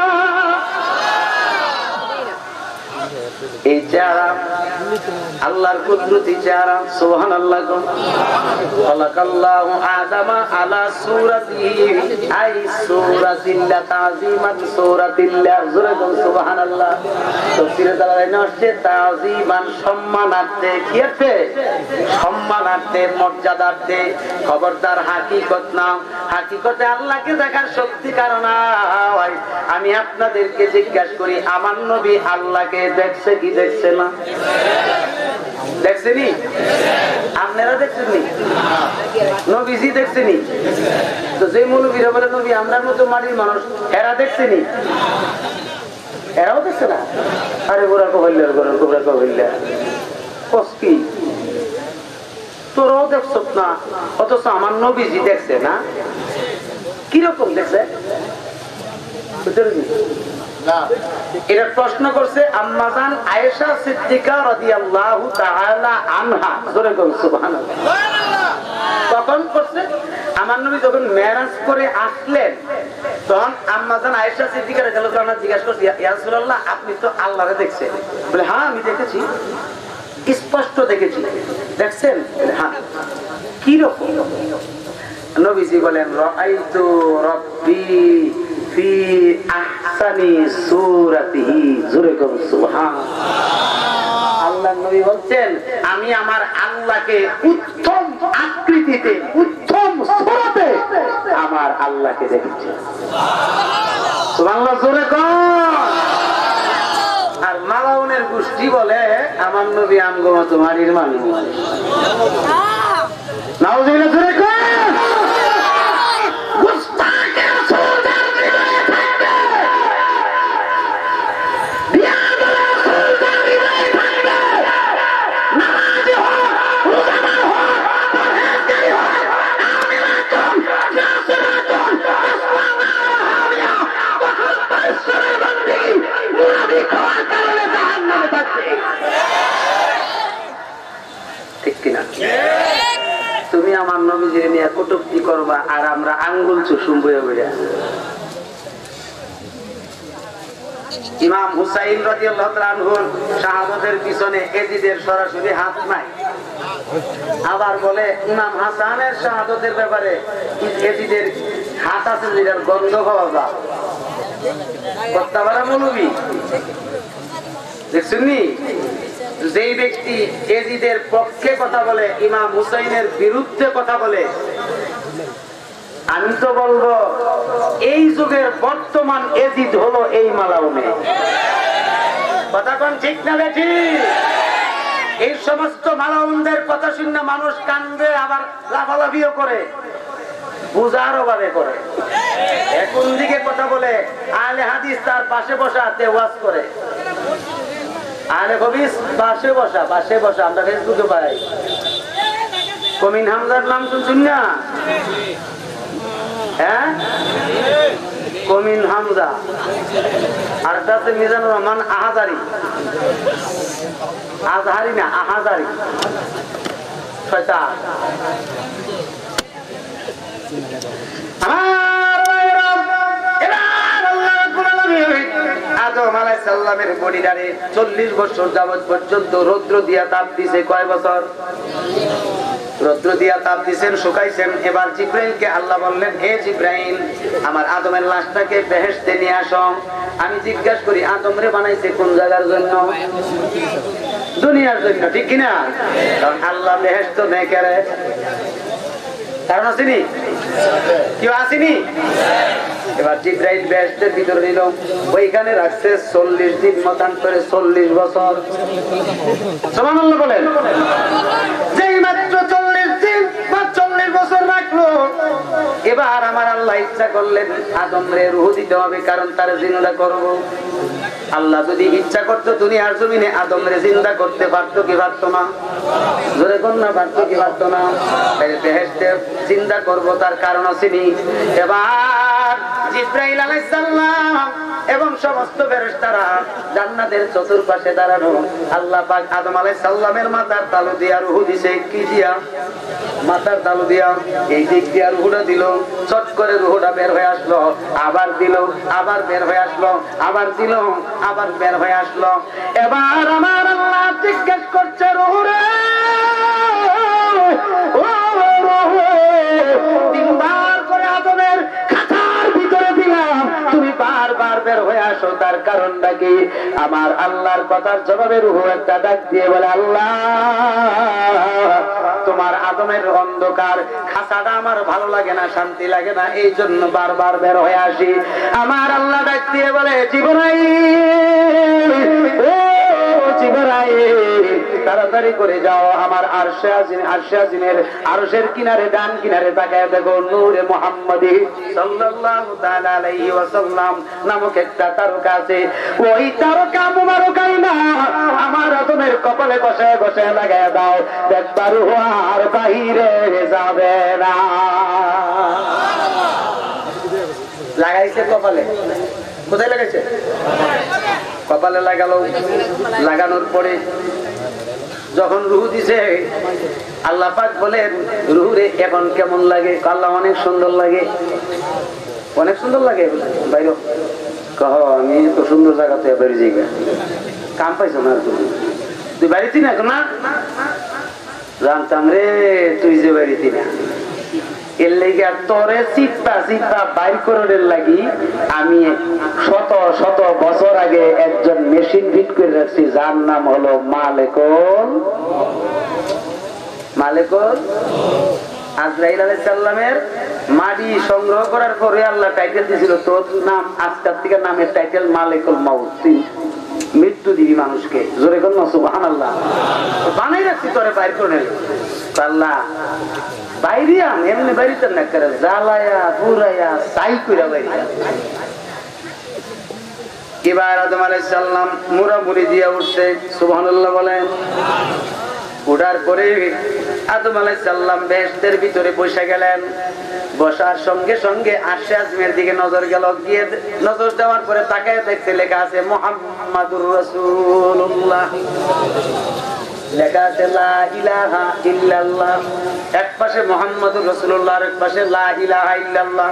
এই চেহারা আল্লাহর কুদরতি চেহারা। সুবহানাল্লাহ। খালাকাল্লাহু আদামা আলা সূরাতিহি আই সূরাতিল্লাহ তাযীমান সূরাতিল্লাহ। জোরে বল সুবহানাল্লাহ। তাফসীরে দালালাইনে আসছে তাযীমান, সম্মানার্থে। কি আছে? সম্মানার্থে, মর্যাদার্থে। খবরদার হাকিকত না। হাকিকতে আল্লাহকে দেখার শক্তি কারণ হয়। আমি আপনাদেরকে জিজ্ঞাসা করি, আমার নবী আল্লাহকে দেখছে কি দেখছে না? দেখছেনি? আপনারা দেখছেননি? নবীজি দেখছেনি? তো যে মৌলবীরা বলে নবী আমরার মতো মাটির মানুষ, এরা দেখছেনি? এরাও দেখছে না? আরে গোরা কহিল্লার গোরা গোরা কহিল্লা কষ্টি, তোরাও দেখছ না, অথচ আমার নবীজি দেখছে না। কিরকম দেখছে? এটা প্রশ্ন করছে আম্মাজান আয়েশা সিদ্দিকা রাদিয়াল্লাহু তাআলা আনহা। জোরে বলুন সুবহানাল্লাহ। কখন করছে? আমার নবী যখন মেরাজ করে আসলেন তখন আম্মা জান আয়েশা সিদ্দিকা রাদিয়াল্লাহু আনহা জিজ্ঞাসা করলেন, ইয়া রাসূলুল্লাহ আপনি তো আল্লাহরে দেখছেন? বলে হ্যাঁ আমি দেখেছি, স্পষ্ট দেখেছি। দেখছেন? হ্যাঁ। কি রকম? নবীজি বলেন রাআইতু রাব্বি ফি আহসানি সূরাতিহি। জোরে কর সুবহানাল্লাহ। আল্লাহর নবী বলছেন আমি আমার আল্লাহকে উত্তম আকৃতিতে উত্তম সূরাতে আমার আল্লাহকে দেখেছি। সুবহানাল্লাহ। জোরে কর। আর মালাউনের গোষ্ঠী বলে আমার নবী আমগো মতো মারির মানুষ। নাউজুবিল্লাহ। জোরে কর। তুমি আমার নবীজির নিয়ে কটূক্তি করবা আর আমরা আঙ্গুল চুষুম বইয়া বইয়া। ইমাম হুসাইন রাদিয়াল্লাহু তাআলা আনহুর শাহাদাতের পিছনে এজিদের সরাসরি হাত নাই। আবার বলে ইমাম হাসানের শাহাদাতের ব্যাপারে এজিদের হাত আছে, যেটার গন্ধ পাওয়া যায়। কত্তাবারা মৌলবী দেখছেন নি? যেই ব্যক্তি এজিদের পক্ষে কথা বলে, ইমাম হুসাইনের বিরুদ্ধে কথা বলে, আমি তো বলবো এই যুগের বর্তমান এজিদ হলো এই মালাউনে। কথা কোন ঠিক না বেঠি? এই সমস্ত মালাউনদের কথা শুনে মানুষ কান্দে, আবার লাফালাফিও করে, বুঝার অভাবে করে। এখন দিকে কথা বলে আহলে হাদিস তার পাশে বসা ওয়াজ করে। আহলে হাদিস পাশে বসা পাশে বসা আমরা ফেসবুকে পাই। কমিন হামজার নাম শুনছেন না? হ্যাঁ, কমিন হামজা। আর একটা আছে মিজানুর রহমান আহাজারি। আজহারি না, আহাজারি। ছয়টা। আদম আলাইহিস সালামের বডিগারে চল্লিশ বছর যাবত পর্যন্ত রৌদ্র দিয়া তাপ দিছে। কয় বছর রৌদ্র দিয়া তাপ দিছেন, শুকাইছেন। এবার জিব্রাইলকে আল্লাহ বললেন, হে জিব্রাইল, আমার আদমের লাশটাকে বেহেশতে নিয়ে আসো। আমি জিজ্ঞাসা করি আদম রে বানাইছে কোন জায়গার জন্য? দুনিয়ার জন্য, ঠিক কিনা? কারণ আল্লাহ বেহেশত নেই করে কারণ আসেনি, কেউ আসেনি। এবার জিব্রাইল বেহেশতের ভিতরে নিল, ওইখানে রাখছে চল্লিশ দিন মতান্তরে চল্লিশ বছর। সুবহানাল্লাহ বলেন। যেই মাত্র চল্লিশ দিন বা চল্লিশ বছর রাখলো, এবার আমার আল্লাহ ইচ্ছা করলেন আদম রে রূহ দিতে হবে, কারণ তার জিন্দা করব। আল্লাহ যদি ইচ্ছা করতো দুনিয়ার জমিনে আদম রে জিন্দা করতে পারতো কি পারতো না? জোরে কোন না, পারতো কি পারতো না? বেহেশতে জিন্দা করব, তার কারণ আসেনি। এবার জিব্রাইল আলাইহিস সালাম এবং সমস্ত ফেরেশতারা জান্নাতের চতুর্পাশে দাঁড়ানো। আল্লাহ পাক আদম আলাইহিস সালামের মাথার তালু দিয়া রূহ দিছে। কি দিয়া? মাথার তালু দিয়া। এই দিক দিয়া রূহটা দিল, চট করে রূহটা বের হয়ে আসলো, আবার দিল, আবার বের হয়ে আসলো, আবার দিল, আবার বের হয়ে আসলো। এবার আমার আল্লাহ জিজ্ঞেস করছে, রূহ রে, ও রূহ, তিনবার করে আদমের খাতার ভিতরে দিলাম, তুমি বারবার বের হয়ে আসো, তার কারণটা কি? আমার আল্লাহর কথার জবাবে রূহ একটা ডাক দিয়ে বলে, আল্লাহ, তোমার আদমের অন্ধকার খাঁচাটা আমার ভালো লাগে না, শান্তি লাগে না, এই জন্য বারবার বের হয়ে আসি। আমার আল্লাহ ডাক দিয়ে বলে, জিবরাইল, ও জিবরাইল, তাড়াতাড়ি করে যাও, আমার আরশে আজিম, আরশে আজিমের আরশের কিনারে ডান কিনারে তাকায় দেখো, নূরে মুহাম্মাদি সাল্লাল্লাহু তাআলা আলাইহি ওয়াসাল্লাম নামক একটা তারকা আছে। ওই তারকা মুবারকাই না আমার আদমের কপালে বসায় বসায় লাগায় দাও, দেখবার আর বাহিরে যাবে না। লাগাইছে কপালে। কোথায় লাগাইছে? কপালে লাগালো। লাগানোর পরে যখন রুহ দিছে আল্লাহ পাক বলেন রুহুরে এখন কেমন লাগে? আল্লাহ অনেক সুন্দর লাগে। অনেক সুন্দর লাগে বাইরে কহ আমি তো সুন্দর জায়গাতে বেড়ে যাই কাম পাইছো না তুই বাড়িতে না না জানতাম রে তুই যে বাড়িতে না এর লেগে তোরে চিপা চিপা বাইর করার লাগি আমি শত শত বছর আগে একজন মেশিন ফিট করে রাখছি যার নাম হলো মালেকুল মালেকুল আজরাইল আলাইহিস সালামের মাটি সংগ্রহ করার পরে আল্লাহ টাইটেল দিয়েছিল তোর নাম আজকের থেকে নামের টাইটেল মালেকুল মাউত, তুই মৃত্যু দিবি মানুষকে। জোরে কোন সুবহানাল্লাহ। বানাই রাখছি তোরে বাইর করে আল্লাহ বাইরিয়া এমনি বাড়িতে না করে জ্বালায়া পুরাইয়া সাই কইরা বাইরিয়া। এবার আদম আলাইহিস সালাম মুড়ামুড়ি দিয়া উঠছে সুবহানাল্লাহ বলেন। উঠার পরে আদম আলাইহিস সালাম বেহেশতের ভিতরে বসে গেলেন। বসার সঙ্গে সঙ্গে আরশে আজমের দিকে নজর গেল, গিয়ে নজর দেওয়ার পরে তাকায় দেখতে লেখা আছে মুহাম্মাদুর রাসূলুল্লাহ, লেখা আছে লা ইলাহা ইল্লাল্লাহ। এক পাশে মুহাম্মাদুর রাসূলুল্লাহ আর এক পাশে লা ইলাহা ইল্লাল্লাহ।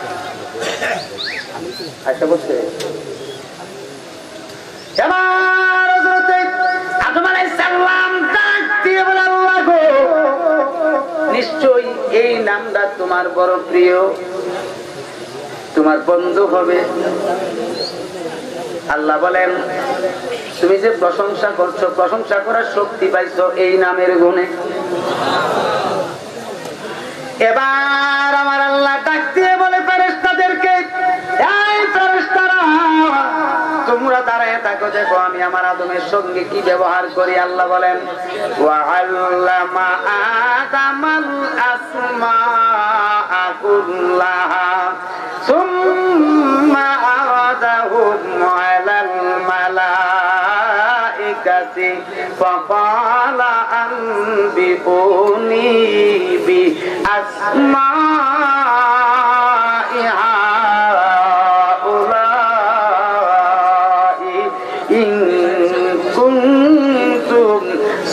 আচ্ছা বুঝতে এবার হযরত আদম আলাইহিস সালাম ডাক দিয়ে বলে আল্লাহ গো নিশ্চয়ই এই নামটা তোমার বড় প্রিয়, তোমার বন্ধু হবে। আল্লাহ বলেন তুমি যে প্রশংসা করছো প্রশংসা করার শক্তি পাইছো এই নামের গুণে। এবার আমার আল্লাহ ডাক দিয়ে বলে ফেরেশতাদেরকে এই ফেরেশতারা তোমরা দাঁড়ায় থাকো, দেখো আমি আমার আদমের সঙ্গে কি ব্যবহার করি। আল্লাহ বলেন ওয়া আল্লামা আদামাল আসমাআ কুল্লাহা সুম্মা আরাদাহুম আলাল মালাইকাতি ফাকালা আনবিউনি বি আসমা'i হাউলাই ইন কুনতুম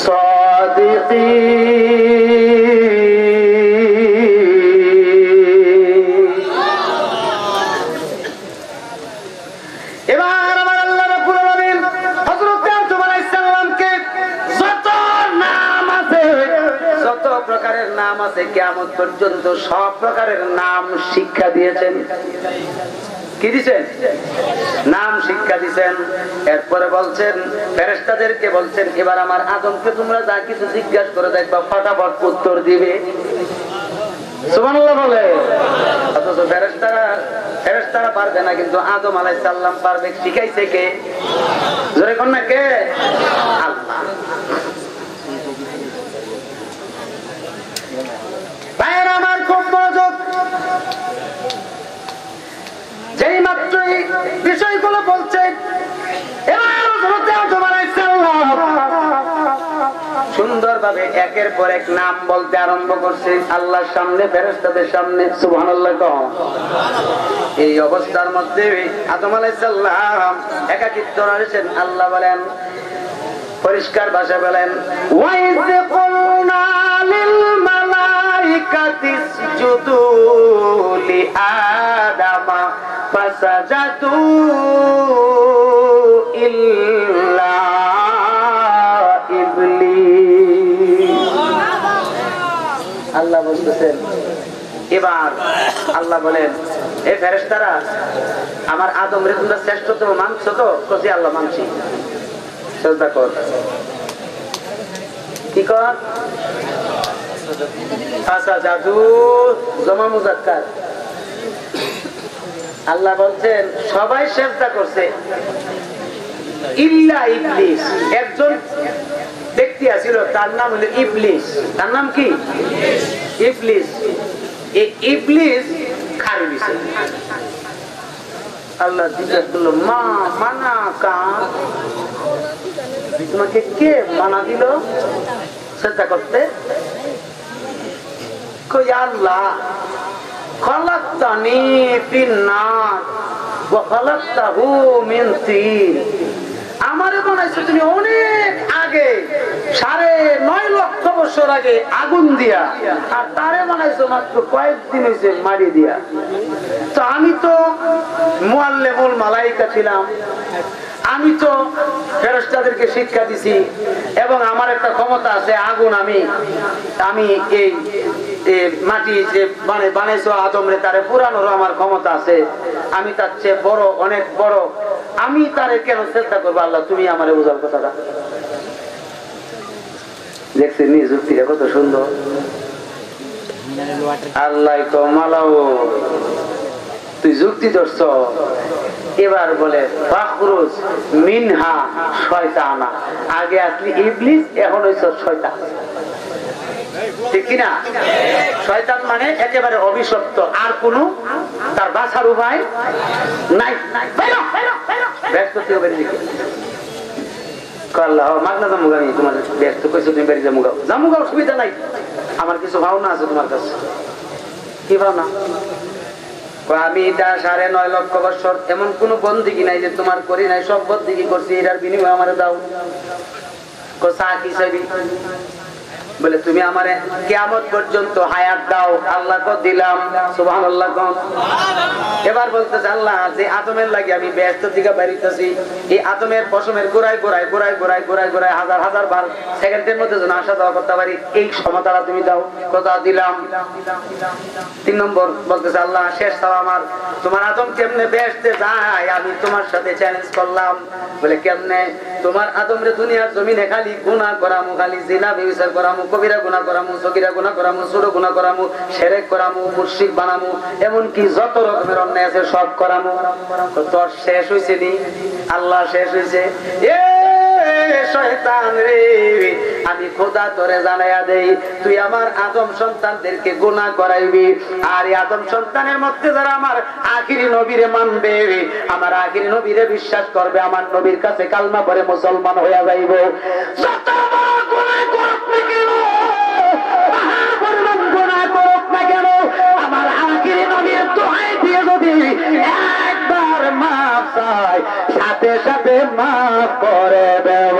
সাদিকিন। এবার আমার আল্লাহ রাব্বুল আলামিন হযরত আদম আলাইহিস সালামকে যত নাম আছে যত প্রকারের নাম আছে কিয়ামত পর্যন্ত সব প্রকারের নাম শিক্ষা দিয়েছেন। কি দিয়েছেন? নাম শিক্ষা দিয়েছেন। এরপরে বলছেন ফেরেশতাদেরকে বলছেন এবার আমার আদমকে তোমরা যা কিছু জিজ্ঞাসা করে দেখবা ফটাফট উত্তর দিবে। সুবহানাল্লাহ বলে। অথচ ফেরেশতারা ফেরেশতারা পারবে না, কিন্তু আদম আলাইহিস সালাম পারবে। শিখাইছে কে? জোরে কোন না কে? আল্লাহ। ভাইরা আমার খুব মনোযোগ, যেই মাত্রই বিষয়গুলো বলছে এবার আদম আলাইহিস সালাম সুন্দরভাবে একের পর এক নাম বলতে আরম্ভ করছে আল্লাহর সামনে, ফেরেশতাদের সামনে। সুবহানাল্লাহ কহ। এই অবস্থার মধ্যে আদম আলাইহিস সালাম একাকিত্ব রয়েছেন। আল্লাহ বলেন পরিষ্কার ভাষা বলেন ওয়াইজ কুলনা লিল মালাইকাতি ইসজুদু লি আদামা ফাসাজাদু ইল্লা ইবলিস। আল্লাহ বলতেছেন এবার আল্লাহ বলেন এই ফেরেশতারা আমার আদম রে তোমরা শ্রেষ্ঠতম মানছো তো? কজি আল্লাহ মানছি। সেজদা কর। কি কর? ফাসাজাদু জমা মুযাক্কার। আল্লাহ বলছেন সবাই সেজদা করছে ইল্লা ইবলিস। একজন ব্যক্তি আছিল তার নাম হলো ইবলিস। তার নাম কি? ইবলিস। এই ইবলিস খারি দিছে। আল্লাহ জিজ্ঞেস করলো মা মানা কা, তোমাকে কে মানা দিল সেটা করতে? কই আল্লাহ খলাকতানি ফিন নার ওয়া খলাকতাহু মিন তিন। আমারে বানাইছো তুমি অনেক আগে সাড়ে নয় লক্ষ বছর আগে আগুন দিয়া, আর তারে বানাইছো মাত্র কয়েকদিন হয়েছে মারি দিয়া। তো আমি তো মুআল্লিমুল মালাইকা ছিলাম, আমি তো ফেরেশতাদেরকে শিক্ষা দিছি এবং আমার একটা ক্ষমতা আছে। আগুন আমি আমি এই মাটি যে মানে বানাইছো আদমরে তারে পুরানোর আমার ক্ষমতা আছে। আমি তার চেয়ে বড়, অনেক বড়। আমি তারে কেন চেষ্টা করবো? আল্লাহ তুমি আমারে বোঝার কথাটা দেখছি, নি যুক্তিটা কত সুন্দর। আল্লাহ তো মালাও তুই যুক্তি ধরছ। এবার বলে ফাখরুজ মিনহা শয়তানা, আগে আসলি ইবলিস, এখন হইছ শয়তান, ঠিক কিনা? শয়তান মানে একেবারে অভিশপ্ত, আর কোন তার বাঁচার উপায় নাই। ব্যস্ত থেকে বেরিয়ে দিকে মাগনা জামুগামি তোমার ব্যস্ত কইছো, তুমি বেরিয়ে জামুগাও, জামুগাও সুবিধা নাই, আমার কিছু ভাবনা আছে তোমার কাছে। কি ভাবনা? আমি এটা সাড়ে নয় লক্ষ বছর এমন কোন বন্দিগি নাই যে তোমার করি নাই, সব বন্দিগি করছি, এটার বিনিময়ে আমার দাও। চা কি চাইবি? বলে তুমি আমারে কিয়ামত পর্যন্ত হায়াত দাও। আল্লাহ কো দিলাম, সুবহানাল্লাহ। এবার বলতেছে আল্লাহ যে আদমের লাগি আমি ব্যস্ত দিকে বেরিতেছি, এই আদমের পশমের গোড়ায় গোড়ায় গোড়ায় গোড়ায় গোড়ায় গোড়ায় হাজার হাজার বার সেকেন্ডের মধ্যে যেন আসা যাওয়া করতে পারি, এই ক্ষমতাটা তুমি দাও। কথা দিলাম। তিন নম্বর বলতেছে আল্লাহ শেষ তাও আমার, তোমার আদম কেমনে ব্যস্তে যায় আমি তোমার সাথে চ্যালেঞ্জ করলাম। বলে কেমনে? তোমার আদমরে দুনিয়ার জমিনে খালি গুনাহ করামু, খালি জিনা ব্যভিচার করামু, কবিরা গুনাহ করামু, সগীরা গুনাহ করামু, ছোট গুনাহ করামু, শিরক করামু, মুশরিক বানামু, এমন কি যত রকমের অন্যায় আছে সব করামু। তোর শেষ হইছে নি? আল্লাহ শেষ হইছে। এ শয়তান রে, আমি খোদা তোরে জানাইয়া দেই, তুই আমার আদম সন্তানদেরকে গুনাহ করাইবি, আর এই আদম সন্তানের মধ্যে যারা আমার আখিরি নবীরে মানবে, আমার আখিরি নবীরে বিশ্বাস করবে, আমার নবীর কাছে কালমা পড়ে মুসলমান হইয়া যাইব, যত বড় গুনাহ করুক না কেন, পাহাড় পরিমাণ গুনাহ করুক না কেন, আমার আখিরি নবীর দোহাই দিয়ে যদি একবার মাফ চায়, সাথে সাথে মাফ করে দেব।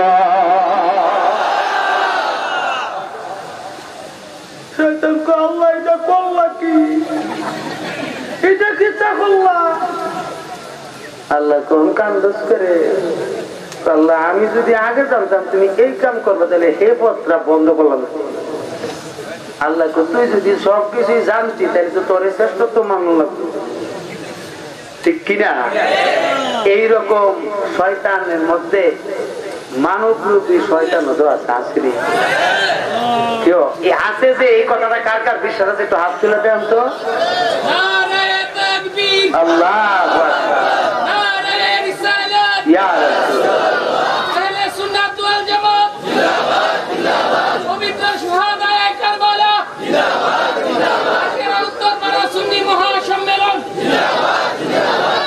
শয়তান কো আল্লাহ এটা করলা কি? এটা কি তা করলা? আল্লাহ কোন কাম দোষ করে? আল্লাহ আমি যদি আগে জানতাম তুমি এই কাম করবে তাহলে হে পত্রা বন্ধ করলাম। আল্লাহ তুই যদি সবকিছুই জানতি তাহলে তো তোর শ্রেষ্ঠত্ব মানল লাগতো, ঠিক কিনা? এইরকম শয়তানের মধ্যে মানব রূপী শয়তান তো আছে, আসেনি? কেউ এই হাসে যে এই কথাটা কার কার বিশ্বাস আছে একটু হাত তুলে দেন তো। আল্লাহু আকবার, নারে রিসালাত, ইয়া রাসূলুল্লাহ, আহলে সুন্নাত ওয়াল জামাত জিন্দাবাদ জিন্দাবাদ, পবিত্র শুহাদায়ে কারবালা জিন্দাবাদ জিন্দাবাদ, আখিরা উত্তর পাড়া সুন্নি মহাসম্মেলন জিন্দাবাদ জিন্দাবাদ।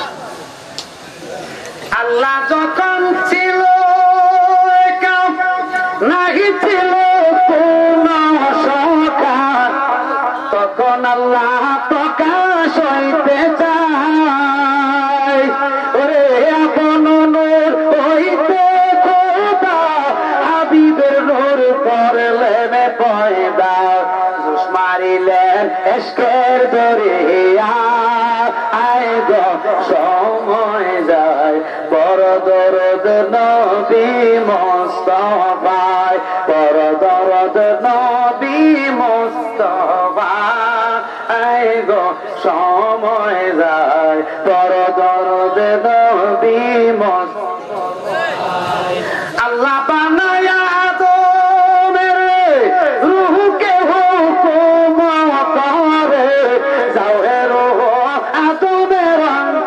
আল্লাহ যখন ছিল একা, নাহি ছিল কোন সখা, তখন আল্লাহ প্রকাশ হইতে চায়, ওরে আপন নূর হইতে খোদা হাবিবের নূর করলেন পয়দা, জোশ মারিলেন ইশকের দরিয়া, আয় গো সময় যায় বড় দরদ নবী মুস্তাফায়, বড় দরদ নবী মুস্তাফায়, আয় গো সময় যায় বড় দরদ নবী মুস্তাফায়। আল্লাহ বানায়া আদমের রূহকে হুকুম করে, যাও হে রূহ আদমের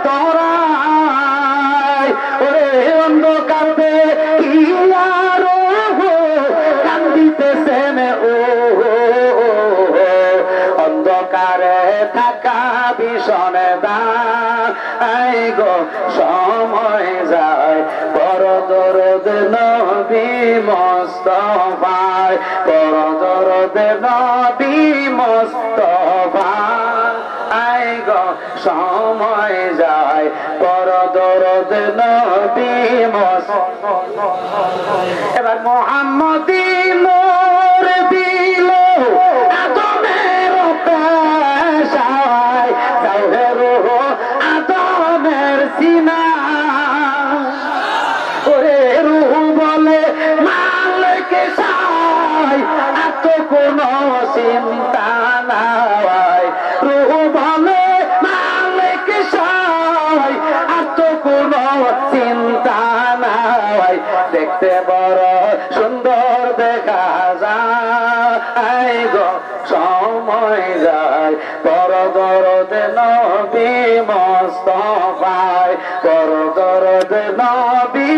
অন্তরায়, ওরে অন্ধকার দে কি আর কান্দিতেছেন ও, অন্ধকারে থাকা ভীষণ দান, আই গো সময় যায় বড় দরদ নবী মুস্তাফায়, বড় দরদ নবী মুস্তাফায়, আই গো সময় যায় পর দরদ নবী মুস্তাফা। এবার মোহাম্মদী নূর দিল আদমের পেশায়, গায়ে রূহ আদমের সিনা। ওরে রূহ বলে মালিক সাই, এত কোনো চিন্তা নাই। রূহ বলে মালিক সাই, এত কোনো চিন্তা নাই। দেখতে বড় সুন্দর দেখা যায় গো, সময় যায় বড় দরদ নবী মুস্তাফায়, বড় দরদ নবী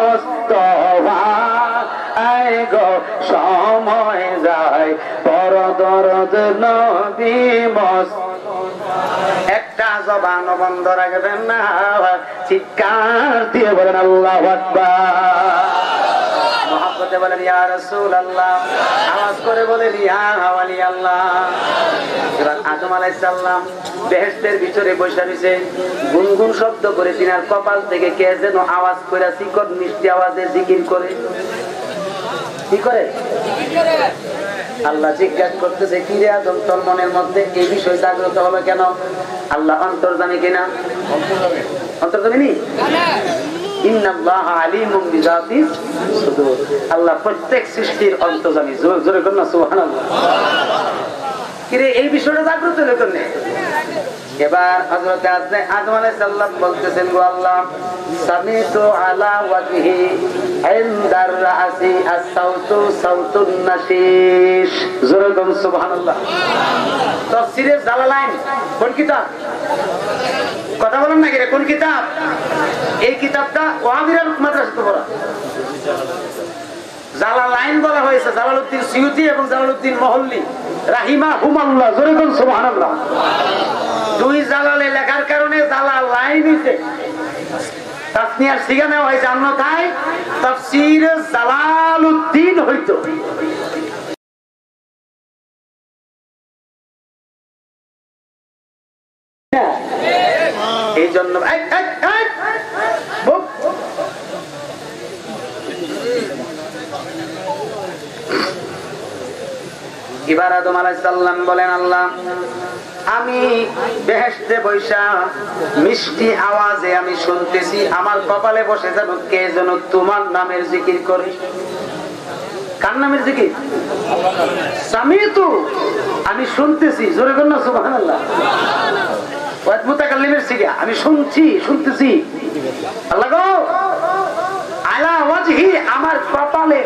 মুস্তাফায় গো, সময় যায় বড় দরদ নবী মুস্তাফায়। একটা জবান বন্ধ রাখবেন না, চিৎকার দিয়ে বলেন আল্লাহু আকবার। মহব্বতে বলেন ইয়া রাসূলুল্লাহ, আওয়াজ করে বলেন ইয়া ওয়ালি আল্লাহ। এবার আদম আলাইহিস সালাম বেহেশতের ভিতরে বসে রয়েছে, গুনগুন শব্দ করে তিনার কপাল থেকে কে যেন আওয়াজ করে চিকন মিষ্টি আওয়াজে জিকির করে। কি করে? আল্লাহ জিজ্ঞাসা করতেছে, কি রে আদম, তোর মনের মধ্যে এই বিষয় জাগ্রত হলো কেন? আল্লাহ অন্তর্জামী কিনা? অন্তর্জামী নি? আল্লাহ প্রত্যেক সৃষ্টির অন্তর্জামী। জোরে কর না সুবহানাল্লাহ। কিরে এই বিষয়টা জাগ্রত হলো কেন? এবার হযরত আদম আলাইহিস সালাম বলতেছেন, গো আল্লাহ, সামিতু আলা ওয়াজহি ইনদার রাসি আস-সাউতু সাউতুন নাশিশ। জোরে কর সুবহানাল্লাহ। তাফসীরে জালালাইন কোন কিতাব? কথা বলেন না, কোন কিতাব? এই কিতাবটা ওয়াহাবিরা মাদ্রাসাতে পড়া। জালালাইন বলা হয়েছে জালালউদ্দিন সিয়ুতি এবং জালালউদ্দিন মহল্লি রাহিমাহুমাল্লাহ। জোরে বলুন সুবহানাল্লাহ। দুই জালালে লেখার কারণে জালালাইন হইছে, তাসনিয়ার সিগা নেওয়া হয়েছে, অন্যথায় তাফসীর জালালউদ্দিন হইতো। এই জন্য এবার আদম আলাইহিস সালাম বলেন, আল্লাহ, আমি বেহেশতে বৈশা মিষ্টি আওয়াজে আমি শুনতেছি, আমার কপালে বসে যেন কে যেন তোমার নামের জিকির করে। কার নামের জিকির? সামিতু, আমি শুনতেছি। জোরে বলেন না সুবহানাল্লাহ। ওয়াত মুতাকাল্লিমের সিগা, আমি শুনছি, শুনতেছি। আল্লাহ গো, আলা ওয়াজহি, আমার কপালে,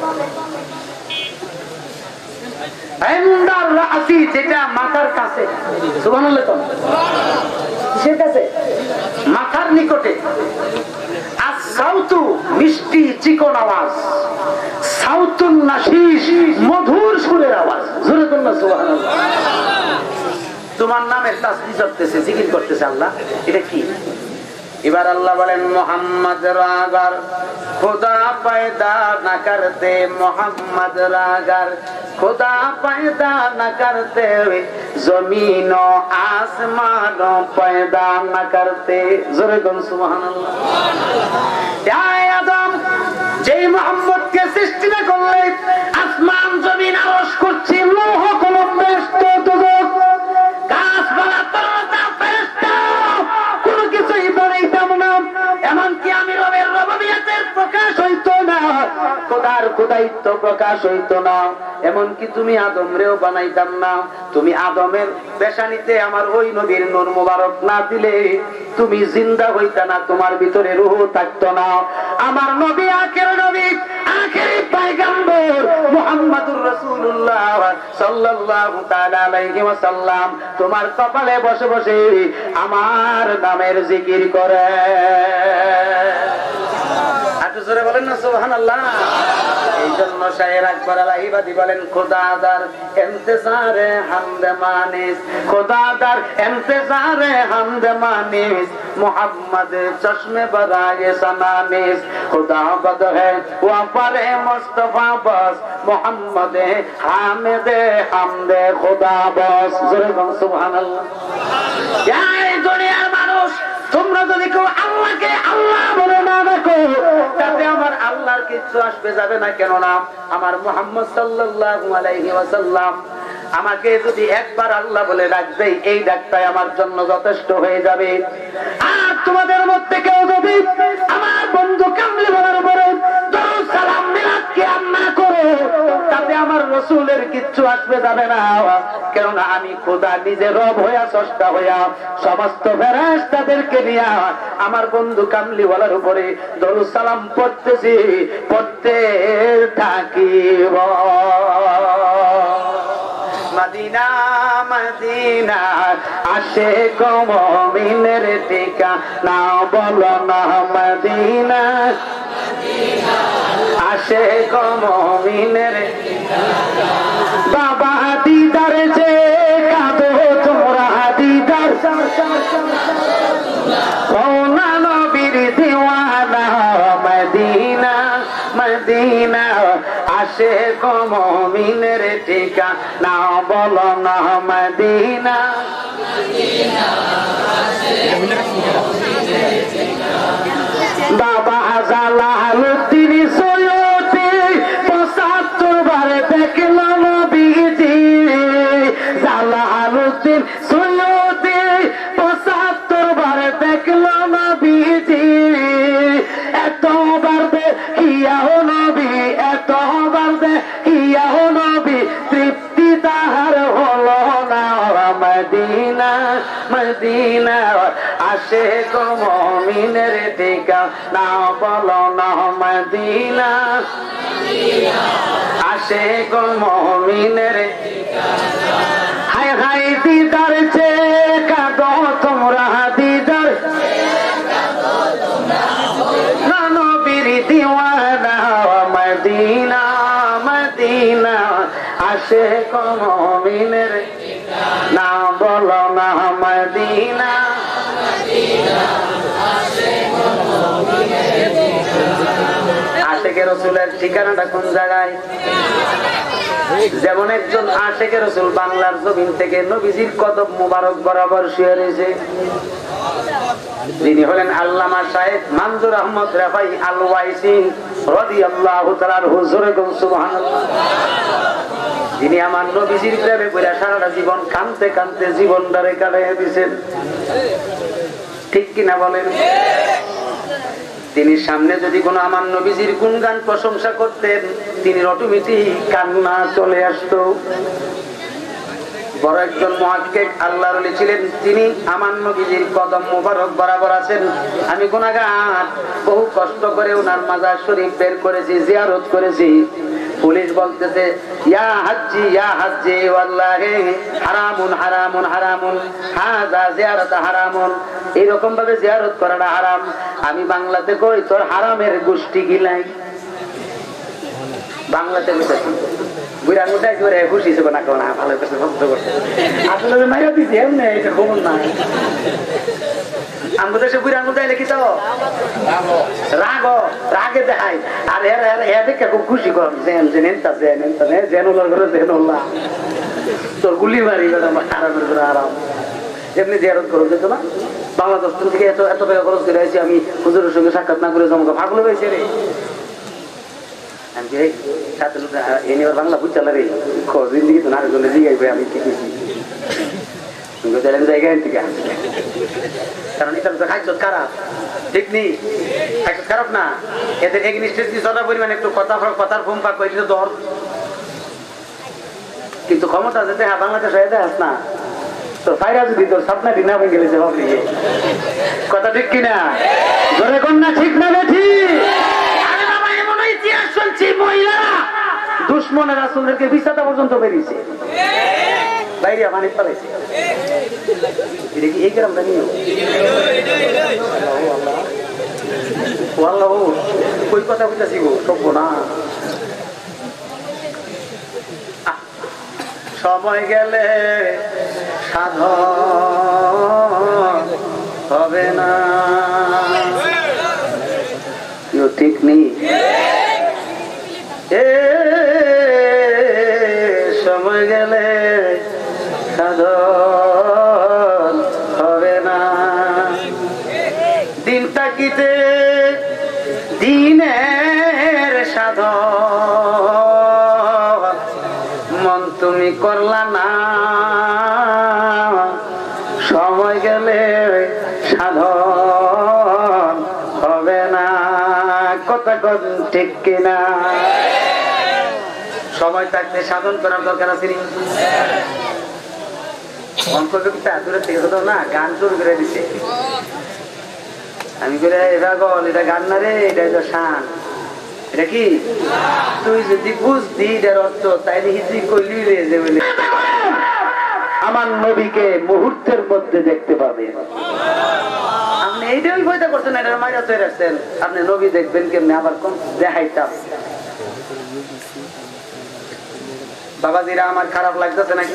ইনদার রাসি, যেটা মাথার কাছে। সুবহানাল্লাহ। তো কিসের কাছে? মাথার নিকটে। আস-সাউতু, মিষ্টি চিকন আওয়াজ। সাউতুন নাশিশ, মধুর সুরের আওয়াজ। জোরে বলুন সুবহানাল্লাহ। তোমার নামের তাসবিহ করতেছে, জিকির করতেছে আল্লাহ। এটা কি? এবার আল্লাহ বলেন, মোহাম্মদ রাগার खुदा पैदा न करते, मोहम्मद रागर खुदा पैदा न करते, जमीनों आसमानों पैदा न करते। जोरे बोल सुभानाल्लाह। या आदम, जे मोहम्मद के सृष्टि न करले आसमान जमीन आरश করছে, লৌহ কলম বেহেশত দোজখ গাছপালা তরতা ফেরেশতা কোন কিছুই বানাইতাম না। এমনকি আমি রবের রবিয়তের প্রকাশ হইতো না, খোদার খোদাইত্ব প্রকাশ হইতো না। এমনকি তুমি আদমরেও বানাইতাম না। তুমি আদমের পেশানিতে আমার ওই নবীর নূর মুবারক না দিলে তুমি জিন্দা হইতা না, তোমার ভিতরে রূহ থাকতো না। আমার নবী আখের নবী, আখেরি পয়গম্বর মুহাম্মদুর রাসূলুল্লাহ সাল্লাল্লাহু তাআলা আলাইহি ওয়াসাল্লাম তোমার কপালে বসে বসে আমার নামের জিকির করে। একটু জোরে বলেন না সুবহানাল্লাহ। এই জন্য শায়ের আকবর আলাইবাদী বলেন, খোদাদার ইন্তজারে হামদে মানিস, খোদাদার ইন্তজারে হামদে মানিস, মোহাম্মদ চশমে বরায়ে সনানিস, खुदा बद है वफरे मुस्तफा बस, मोहम्मद हामिद हमदे खुदा बस। सुभान अल्लाह। दुनियार মানুষ তোমরা যদি কেউ আল্লাহকে আল্লাহ বলে না দেখো, তাতে আমার আল্লাহর কিচ্ছু আসবে যাবে না। কেননা আমার মুহাম্মদ সাল্লাল্লাহু আলাইহি ওয়াসাল্লাম আমাকে যদি একবার আল্লাহ বলে ডাকবে, এই ডাকটাই আমার জন্য যথেষ্ট হয়ে যাবে। আর তোমাদের মধ্যে কেউ যদি আমার বন্ধু কামলিওয়ালার উপরে দরুদ সালাম মিলাদ কিয়াম না করে, তাতে আমার রাসূলের কিচ্ছু আসবে যাবে না। কেননা আমি খোদা নিজে রব হইয়া স্রষ্টা হইয়া সমস্ত ফেরেশতাদেরকে নিয়ে আমার বন্ধু কামলিওয়ালার উপরে দরুদ সালাম পড়তেছি, পড়তে থাকিব। মদিনা মদিনা আশিক মুমিনের ঠিকানা, বলো না মদিনা আশিক মুমিনের বাবা দিদার যে কাঁদো তোমরা দিদার, সোনা নবীর দিওয়ানা মদিনা মদিনা আশিক মুমিনের ঠিকানা, বলো না মদিনা বাবা জালালউদ্দিন সৈয়দী পঁচাত্তর বার দেখল নবীজি, জালালউদ্দিন সৈয়দী পঁচাত্তর বার দেখল নবীজি, এতবার দেখিয়া নবী এতবার দেখিয়া নবী তৃপ্তি তাহার হলো না। মদিনা মদিনা আশিক মুমিনের ঠিকানা, বলো না মদিনা আশিক মুমিনের হায় হায় দিদার যে কাঁদো তোমরা দিদার, নবীর দিওয়ানা মদিনা মদিনা আশিক মুমিনের না, বলো না মদিনা আশিকে রাসূলের ঠিকানাটা কোন জায়গায়? যেমন একজন আশিকে রাসূল বাংলার জমিন থেকে নবীজির কদম মোবারক বরাবর শুয়ে রয়েছে, যিনি হলেন আল্লামা শাহেদ মানজুর আহমদ রাফাই আল ওয়াইসি রাদিয়াল্লাহু তাআলা হুজুরে গো সুবহানাল্লাহ, যিনি আমার নবীজির প্রেমে পড়ে সারাটা জীবন কাঁদতে কাঁদতে জীবনটারে কাটাইয়া দিয়েছেন। ঠিক কিনা বলেন? তিনি সামনে যদি কোনো আমার নবীজির গুণগান প্রশংসা করতেন, তিনি অটোমেটিক কান্না চলে আসতো। বড় একজন মুহাক্কিক আল্লাহর ওলি ছিলেন, তিনি আমার নবীজির কদম মোবারক বরাবর আছেন। আমি গুনাহগার, বহু কষ্ট করে ওনার মাজার শরীফ বের করেছি, জিয়ারত করেছি। পুলিশ বলতেছে ইয়া হাজ্জি ইয়া হাজ্জি ওয়াল্লাহি হারামুন হারামুন হারামুন হাযা জিয়ারাত হারামুন, এইরকম ভাবে জিয়ারত করাটা হারাম। আমি বাংলাতে কই তোর হারামের গোষ্ঠী গিলাই, বাংলাতে বুঝাচ্ছি বুড়া মুটাই করে খুশি ছিল না কেন ভালো করছে শব্দ করছে আসলে মাইয়া দিছে এমনি এটা খবর না। আমাদের দেশে বুড়া মুটাই লিখি তো রাগ রাগে দেখায়, আর এরা এরা দেখে খুব খুশি কর জেন জেন এনতা জেন এনতা নে জেন উল্লাহ করে জেন উল্লাহ তোর গুলি মারি আমার আরামের করে আরাম। এমনি জিয়ারত করো যেত না, বাংলাদেশ থেকে এত এত টাকা খরচ করে আসছি আমি হুজুরের সঙ্গে সাক্ষাৎ না করে জমা ভাগলো হয়েছে রে। সাথে এনে বাংলা বুঝতে লাগে জিন্দিগি তো নারে জন্য জিগাইবে আমি কি জায়গায় থেকে, কারণ এটা তো খাইছ খারাপ, ঠিক নেই খাইছ খারাপ না। এদের এগনিস্টের যথা পরিমাণ একটু কথা কথার ফোন পাক করে দর, কিন্তু ক্ষমতা যেতে হ্যাঁ বাংলাদেশ হয়ে দেখাস না তোর ফাইরা যদি তোর স্বপ্না দিন না হয়ে গেলে যে ভাবলি কথা ঠিক কিনা ধরে কন্যা ঠিক না বেঠি। ইতিহাস শুনছি মহিলারা দুশ্মনের রাসূলকে বিছানা পর্যন্ত বেরিয়েছে, বাইরে পানি পালাইছে। এটা কি এই গ্রাম জানিও আল্লাহ কই কথা বুঝাছি গো সভ্য না। সময় গেলে সাধন হবে না, ঠিক নেই এ সময় গেলে সাধন হবে না। মন তুমি করলা না, সময় গেলে সাধন হবে না। কথা কন ঠিক কিনা? সময় থাকতে সাধন করার দরকার আছে না? গান শুরু করে দিছে, আমি বলে এটা গল, এটা গান না রে, এটা হলো শান। এটা কি তুই যদি বুঝতি এটার অর্থ, তাইলে হিজি কইলি রে যে বলে আমার নবীকে মুহূর্তের মধ্যে দেখতে পাবে। আপনি এইটাই ভয়টা করছেন, এটার মাইরা তৈরি রাখছেন, আপনি নবী দেখবেন কেমনি? আবার কোন দেখাইতাম বাবাজিরা, আমার খারাপ লাগতেছে নাকি?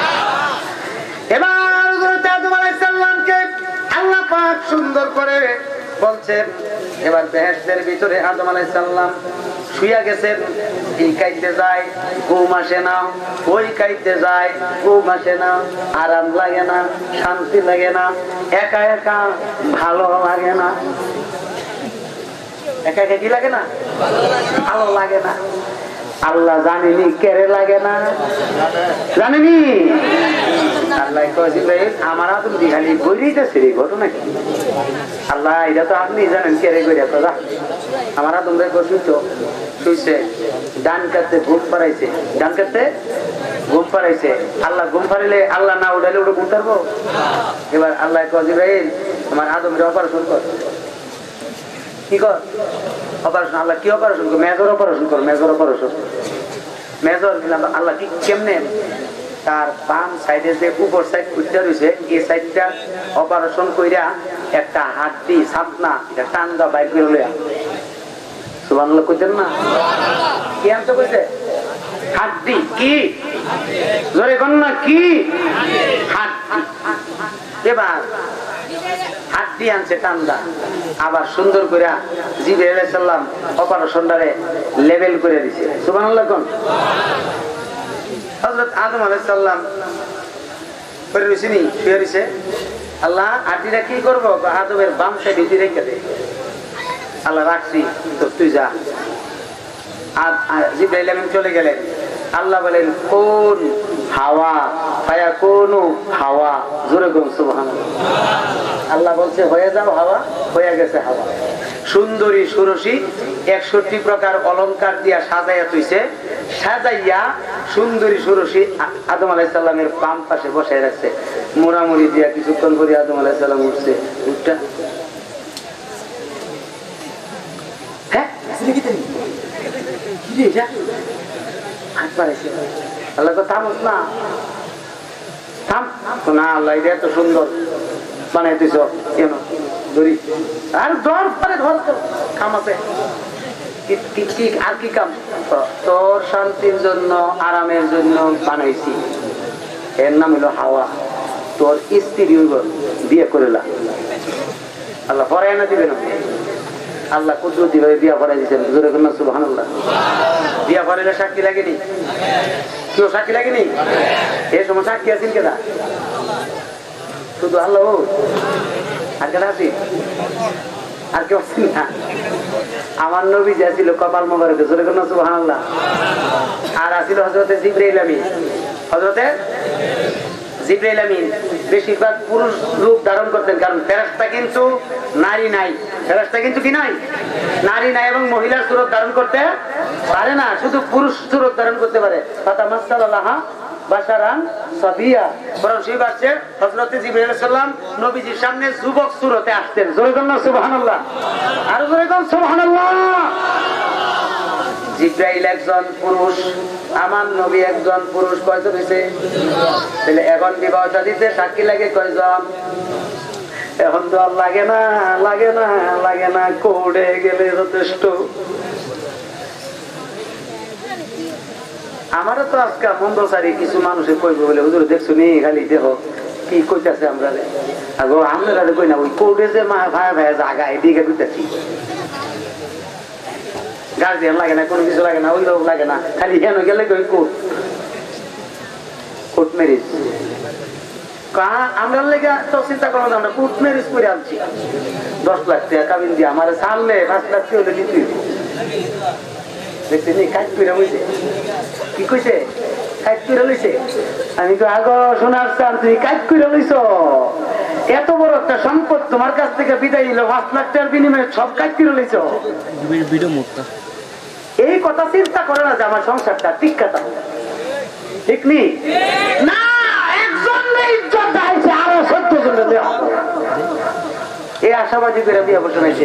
এবার আদম আলাইহিস সালামকে আল্লাহ পাক সুন্দর করে বলছেন, এবার বেহেশতের ভিতরে আদম আলাইহিস সালাম শুইয়া গেছেন, এই কাইতে যায় ঘুম আসে না, ওই কাইতে যায় ঘুম আসে না, আরাম লাগে না, শান্তি লাগে না, একা একা ভালো লাগে না। একা একা কি লাগে না? ভালো লাগে না। আল্লাহ জানেনি কেড়ে লাগে না, জানেনি? আল্লাহ আমার আদম দি খালি বইতেছে রে ঘটনা কি? আল্লাহ এটা তো আপনি জানেন কেড়ে গড়িয়া তো যা আমার আদম ভাই শুইতো, শুইছে ডান কাটতে ঘুম পাড়াইছে, ডান কাটতে ঘুম পাড়াইছে। আল্লাহ ঘুম পাড়াইলে আল্লাহ না উঠাইলে ওটা ঘুম পারবো? এবার আল্লাহ জিবরাইল আমার আদমের অপারেশন কর। কি কর? অপারেশন। আল্লাহ কি অপারেশন কর? মেজর অপারেশন কর, মেজর অপারেশন। মেজর আল্লাহ কি কেমনে? তার বাম সাইডে যে উপর সাইড খুঁজতে রয়েছে, এই সাইডটা অপারেশন কইরা একটা হাড্ডি ছাপনা এটা টান্দা বাইর করে লইয়া। সুবহানাল্লাহ কইতেন না? কি আনতে কইছে? হাড্ডি। কি জোরে কোন না? কি হাড্ডি? এবার হাড্ডি আনছে টান্দা, আবার সুন্দর করে জিবরাইল আলাইহিস সালাম অপারেশনটারে লেভেল করে দিছে। সুবহানাল্লাহ কোন? হযরত আদম আলাইহিস সালাম পরে রইছেনি, শুয়ে রইছে। আল্লাহ হাড্ডিটা কি করব? আদমের বাম সাইডে দিয়ে রেখে দে। আল্লাহ রাখছি তো, তুই যা। আর জিবরাইল আমিন চলে গেলেন। আল্লাহ বলেন কোন হাওয়া, ফায়া কোন হাওয়া, জোরে কোন সুবহানাল্লাহ। আল্লাহ বলছে হয়ে যাও হাওয়া, হয়ে গেছে হাওয়া। সুন্দরী সুরসী একষট্টি প্রকার অলংকার দিয়া সাজাইয়া তুইছে, সাজাইয়া সুন্দরী সুরসী আদম আলাইহিস সালামের বাম পাশে বসায় রাখছে। মোড়ামুড়ি দিয়া কিছুক্ষণ পরে আদম আলাইহিস সালাম উঠছে। উঠটা হ্যাঁ কি রে যা হাত পাড়াইছে। আল্লাহ তো থামস না, থাম না। আল্লাহ এটা এত সুন্দর বানাইতেছ কেন? ধরি আর ধর পরে ধর কাম আছে আর কি কাম? তোর শান্তির জন্য আরামের জন্য বানাইছি, এর নাম হলো হাওয়া। তোর স্ত্রী বিয়ে করেলা, আল্লাহ পড়ায় না দিবে না? আল্লাহ কুদরতি ভাবে বিয়া পড়াই দিচ্ছেন। সুবহানাল্লাহ। বিয়া পড়াইলে সাক্ষী লাগেনি? কেউ সাক্ষী লাগেনি? এই সময় সাক্ষী আছেন কেনা? শুধু আল্লাহ আর কেনা আছি? আর কেউ আছেন না? আমার নবী যে ছিল কপাল মোবারক, সুবহানাল্লাহ। আর আসিল হযরতে জিবরাইল আমিন। হযরতে জিবরাইল আমিন বেশিরভাগ পুরুষ রূপ ধারণ করতেন, কারণ ফেরেশতা কিন্তু নারী নাই। ফেরেশতা কিন্তু কি নাই? নারী নাই, এবং মহিলার সুরত ধারণ করতে পারে না, শুধু পুরুষ সুরত ধারণ করতে পারে। ফাতামাসসালাহা বাশারান সাবিয়া। বরং সেই বাচ্চা হযরতে জিবরাইল আলাইহিস সালাম নবীজির সামনে যুবক সুরতে আসতেন। জোরে বলুন সুবহানাল্লাহ। আর জোরে বলুন সুবহানাল্লাহ। জিবরাইল একজন পুরুষ, আমার নবী একজন পুরুষ। কয়জন হয়েছে? তাহলে এখন বিবাহ শাদীতে সাক্ষী লাগে কয়জন? এখন তো আর লাগে না, লাগে না, লাগে না, কোর্টে গেলে যথেষ্ট। আমারও তো আজকে মন্দসারি কিছু মানুষের কইবে বলে, হুজুর দেখছো নি খালি দেহ কি কইতাছে আমরা রে। আগো আমরা কই না, ওই কোর্টে যে মা ভাই ভাই জায়গা এদিকে কইতাছি। গার্জিয়ান লাগে না, কোনো কিছু লাগে না, ওই লোক লাগে না, খালি কেন গেলে কই কোর্ট, কোর্ট ম্যারেজ। আমরা লেগে তো চিন্তা করবো, আমরা কোর্ট ম্যারেজ করে আনছি দশ লাখ টাকা কাবিন দিয়ে, আমার সামনে পাঁচ লাখ টাকা হলে নিতে দেখছি নি কাজ করে হয়েছে। কি কইছে? কাজ করে লইছে। আমি তো আগো শোনার চান তুমি কাজ করে লইছ, এত বড় একটা সম্পদ তোমার কাছ থেকে বিদায় নিল, পাঁচ লাখ টাকার বিনিময়ে সব কাজ করে লইছ। এই কথা চিন্তা করে না যে আমার সংসারটা ঠিক কথা ঠিক নেই না, একজন ইজ্জত আছে আরো সত্য জন দেওয়া এই আশাবাদী করে বিয়ে বসে রয়েছে।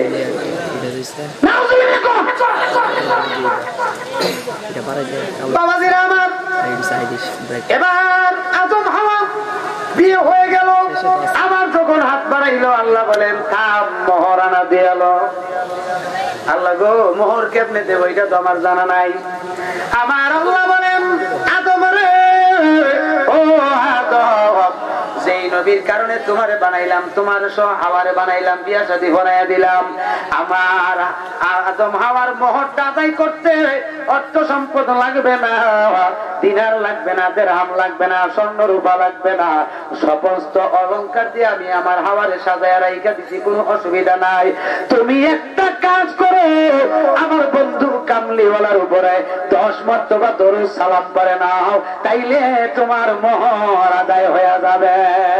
এবার আদম হাওয়া বিয়ে হয়ে গেল, আমার যখন হাত বাড়াইলো আল্লাহ বলেন থাম মোহর আনা দিয়ে এলো। আল্লাহ গো মোহর কেমনে দেব এটা তো আমার জানা নাই। আমার আল্লাহ বলেন আদম রে ও আদম, যেই নবীর কারণে তোমারে বানাইলাম, তোমার সহ হাওয়ারে বানাইলাম, বিয়া শাদী বানাইয়া দিলাম, আমার আদম হাওয়ার মোহরটা আদায় করতে অর্থ সম্পদ লাগবে না, দিনার লাগবে না, দিরহাম লাগবে না, স্বর্ণ রূপা লাগবে না, সমস্ত অলংকার দিয়ে আমি আমার হাওয়ারে সাজায় রাইখা দিছি, কোনো অসুবিধা নাই। তুমি একটা কাজ করো, আমার বন্ধু কামলিওয়ালার উপরে দশ মর্তবা দরুদ সালাম করে নাও, তাইলে তোমার মোহর আদায় হয়ে যাবে।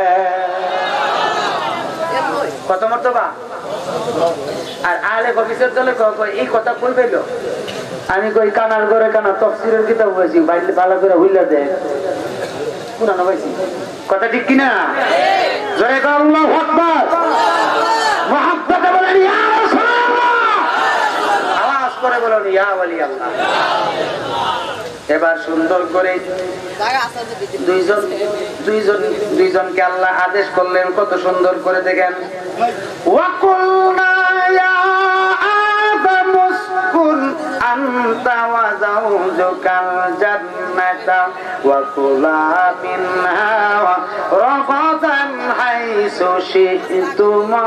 কত মর্তবা? আর আলে ভবিষ্যৎ দলে এই কথা বলবে। আমি কই কানার ঘরে কানা তফসিরের কিতাব বলছি, বাইরে ভালো করে হইলা দেয় পুরানো পাইছি, কথা ঠিক কিনা? জয় আল্লাহু আকবার, মুহাব্বতে বলেন ইয়া রাসূলুল্লাহ, আওয়াজ করে বলেন ইয়া ওয়ালি আল্লাহ। এবার সুন্দর করে দুইজন দুইজন দুইজনকে আল্লাহ আদেশ করলেন, কত সুন্দর করে দেখেন। ওয়াকুলনা ইয়া আদামু উসকুন আনতা ওয়া যাওজুকাল জান্নাতা ওয়া কুলা মিনহা রাগাদান হাইসু শি'তুমা।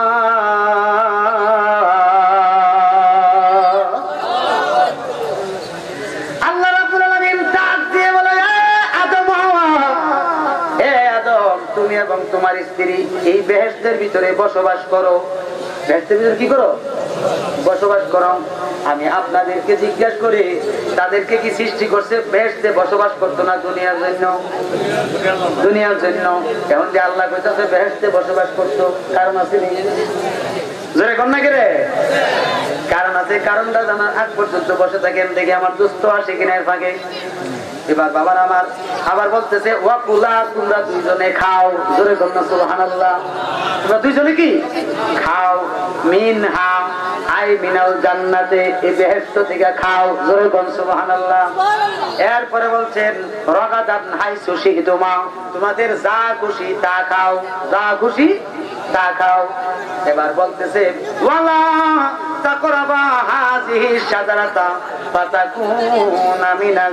এবং তোমার স্ত্রী এই বেহেশতের ভিতরে বসবাস করো। বেহেশতের ভিতরে কি করো? বসবাস করো। আমি আপনাদেরকে জিজ্ঞাসা করি, তাদেরকে কি সৃষ্টি করছে বেহেশতে বসবাস করতো না দুনিয়ার জন্য? দুনিয়ার জন্য। এখন যে আল্লাহ কইতাছে বেহেশতে বসবাস করতো, কারণ আছে নি? জোরে কোন না রে? কারণ আছে। কারণটা জানার আগ পর্যন্ত বসে থাকেন, দেখে আমার দুস্থ আসে কিনা এর ফাঁকে। এবার বাবার আমার আবার বলতেছে ওয়াকুলা, তোমরা দুইজনে খাও। জোরে বলনা সুবহানাল্লাহ। তোমরা দুইজনে কি খাও? মিনহা আই মিনাল জান্নাতে, এই বেহেশত থেকে খাও। জোরে বলনা সুবহানাল্লাহ। এরপরে বলছেন রাগাদান হাইসু শি'তুমা, তোমাদের যা খুশি তা খাও, যা খুশি তা খাও। এবার বলতেছে ওয়ালা তাকরাবা হাযিহি শাজারাতা ফাতাকুনা মিনাজ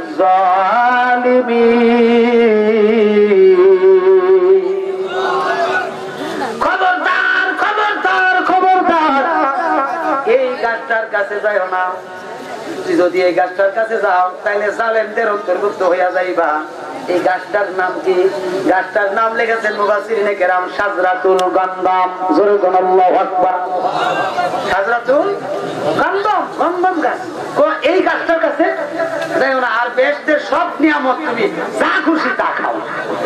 জালিমিন। খবরদার খবরদার খবরদার, এই গাছটার কাছে যাও না। যদি এই গাছটার কাছে যাও তাহলে জালেমদের অন্তর্ভুক্ত হইয়া যাইবা। এই গাছটার নাম কি? গাছটার নাম লিখেছেন মুফাসসিরিনে কেরাম শাজরাতুল গন্ধম। জোরে বলুন আল্লাহু আকবার। শাজরাতুল গন্ধম, গন্ধম গাছ। এই গাছটার কাছে যাও না, আর বেহেশতের সব নিয়ামত তুমি যা খুশি তা খাও।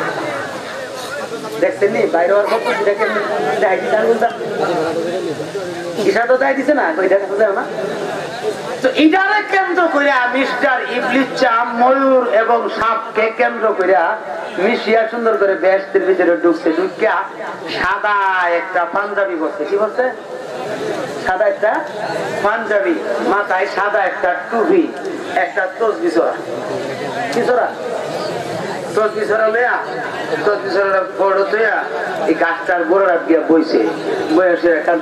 দেখছেন নি বাইরে আর কত দেখেন দেখাই দিতে বলতা ইশা তো দেখাই দিছে না, কই দেখা যাও না। তো ইটারে কেন্দ্র করে মিস্টার ইবলিস চাম ময়ূর এবং সাপকে কেন্দ্র করে মিশিয়া সুন্দর করে বেহেশতের ভিতরে ঢুকছে। ঢুকিয়া সাদা একটা পাঞ্জাবি বসছে। কি বলছে? সাদা একটা পাঞ্জাবি, মাথায় সাদা একটা টুপি, একটা তসবিহ ছড়া। কি ছড়া? তসবিহ ছড়া লইয়া তসবিহ ছড়া বড় তৈয়া এই গাছটার গোড়া গিয়া বইছে। বয়সে একান্ত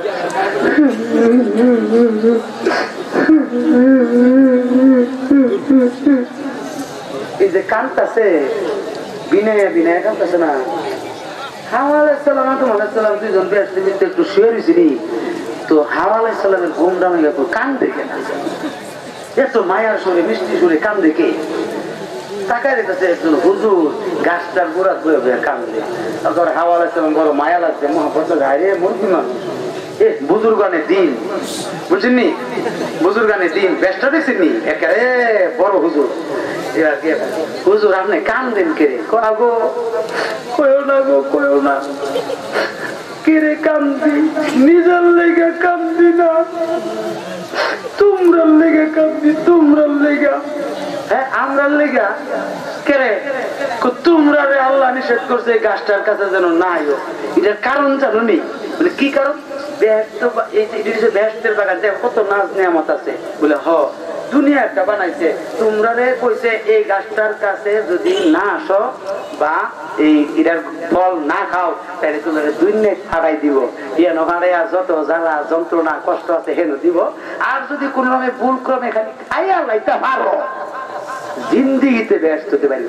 এই যে কান্তাছে, বিনয় বিনয় কান্তাছে না। হাওয়া আলাইহিস সালাম আদম আলাইহিস সালাম দুইজন বেহেশতের ভিতরে একটু শুয়ে রইছিলি, তো হাওয়া আলাইহিস সালামের ঘুম ডামে গেল, কান দেখে না। এত মায়ার সুরে মিষ্টি সুরে কান দেখে তাকায় দেখতেছে একজন হুজুর গাছটার গোড়া ধুয়ে ধুয়ে কান্দে। তারপর হাওয়া আলাইহিস সালাম বড় মায়া লাগছে, মহাপত গায়ে মুরগি মানুষ। এ বুজুর্গানে দিন, বুঝছেননি? বুজুর্গানে দিন বেশটা দেখছেননি? একেবারে বড় হুজুর। হুজুর আপনি কান্দেন কেড়ে গো কয়ও না গো কয়ও না কেড়ে কান্দি নিজের লেগে কান্দি না তোমরার লেগে কান্দি তোমরার লেগা হ্যাঁ আমরার লেগা কেড়ে তোমরা আল্লাহ নিষেধ করছে এই গাছটার কাছে যেন নাই এটার কারণ জানো নেই বলে কি কারণ বেহেশতের বাগান কত নাজ নিয়ামত আছে বলে হ দুনিয়া একটা বানাইছে তোমরা কইছে এই গাছটার কাছে যদি না আসো বা এই এটার ফল না খাও তাহলে তোমরা দুই নেট ফাড়াই দিব ইয়ানো হারাইয়া যত জ্বালা যন্ত্রণা কষ্ট আছে হেন দিব আর যদি কোন রকমের ভুল ক্রমে খালি খাইয়া লাইতে পারো জিন্দিগিতে ব্যস্ত হতে পারি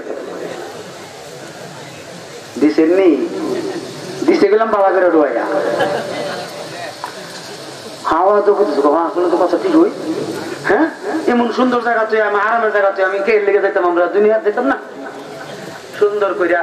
দিছেন নি দিছে গেলাম বাবা করে ডোয়া হাওয়া তো আসলে তো কথা ঠিক হই হ্যাঁ এমন সুন্দর জায়গা তুই আমি আরামের জায়গা তুই আমি কে লেগে যেতাম আমরা দুনিয়া যেতাম না সুন্দর কইরা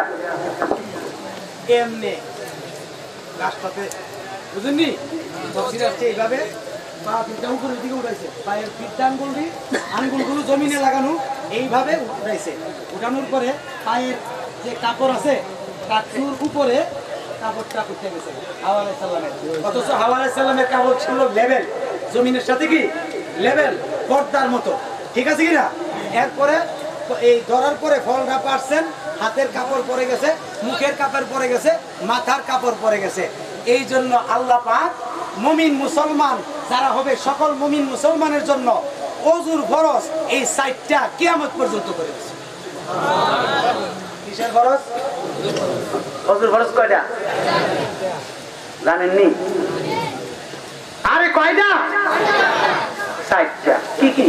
এমনি গাছটাতে বুঝেননি এইভাবে পা পিঠটা উপরের দিকে উঠাইছে পায়ের পিঠটা আঙ্গুলটি আঙ্গুলগুলো জমিনে লাগানো এইভাবে উঠাইছে উঠানোর পরে পায়ের যে কাপড় আছে কাকুর উপরে কাপড়টা উঠে গেছে হাওয়া আলাইহিস সালামের অথচ হাওয়া আলাইহিস সালামের কাপড় ছিল লেভেল জমিনের সাথে কি লেভেল পর্দার মতো ঠিক আছে কিনা এরপরে এই ধরার পরে ফলটা পারছেন হাতের কাপড় পরে গেছে মুখের কাপড় পরে গেছে মাথার কাপড় পরে গেছে এই জন্য আল্লাহ পাক মুমিন মুসলমান যারা হবে সকল মুমিন মুসলমানের জন্য ওযুর ফরজ এই সাইটটা কিয়ামত পর্যন্ত করে দিয়েছে কিসের ফরজ ওযুর ফরজ কয়টা জানেননি আরে কয়টা সাইটটা কি কি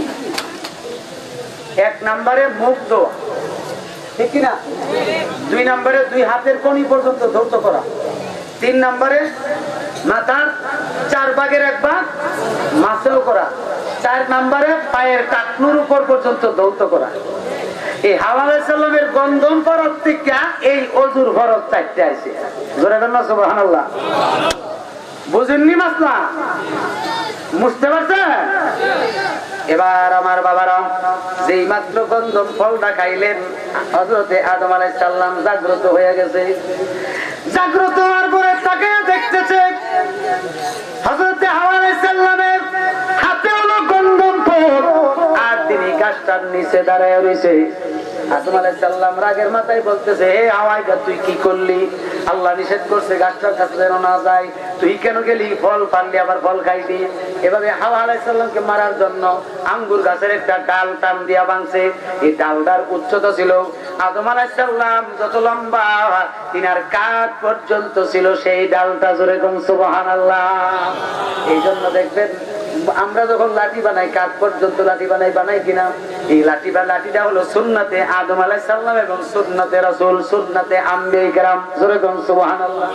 এক নম্বরে মুখ ধোয়া ঠিক কিনা দুই নম্বরে দুই হাতের কনি পর্যন্ত ধৌত করা তিন নম্বরে মাথার চার ভাগের এক ভাগ মাসেও করা চার নম্বরে পায়ের টাকনুর উপর পর্যন্ত ধৌত করা এই হাওয়া আলাইহিস সালামের গন্ধম ফরজ থেকে এই ওযুর ফরজ চারটে আছে জোরে বলেন সুবহানাল্লাহ বুঝেননি মাসলা বুঝতে পারছেন এবার আমার বাবারা যেই মাত্র গন্ধম ফলটা খাইলেন হযরতে আদম আলাইহিস সালাম জাগ্রত হয়ে গেছে জাগ্রত হওয়ার পরে তাকে দেখতেছে হযরতে হাওয়া আলাইহিস সালামের হাতে হলো গন্ধম ফল আর তিনি গাছটার নিচে দাঁড়ায় রয়েছে আদম আলাইহিস সালাম রাগের মাথায় বলতেছে হে হাওয়া তুই কি করলি আল্লাহ নিষেধ করছে গাছটার কাছে যেন না যায় তুই কেন গেলি ফল পারলি আবার ফল খাইলি এভাবে হাওয়া আলাইহিস সালামকে মারার জন্য আঙ্গুর গাছের একটা ডাল টান দিয়া ভাঙছে এই ডালটার উচ্চতা ছিল আদম আলাইহিস সালাম যত লম্বা তিনার কাঁধ পর্যন্ত ছিল সেই ডালটা জোরে কোন সুবহানাল্লাহ এই জন্য দেখবেন আমরা যখন লাঠি বানাই কাঁধ পর্যন্ত লাঠি বানাই বানাই কিনা এই লাঠি বা লাঠিটা হলো সুন্নাতে আদম আলাইহিস সালাম এবং সুন্নাতে রাসূল সুন্নাতে আম্বিয়া কেরাম জোরে কোন সুবহানাল্লাহ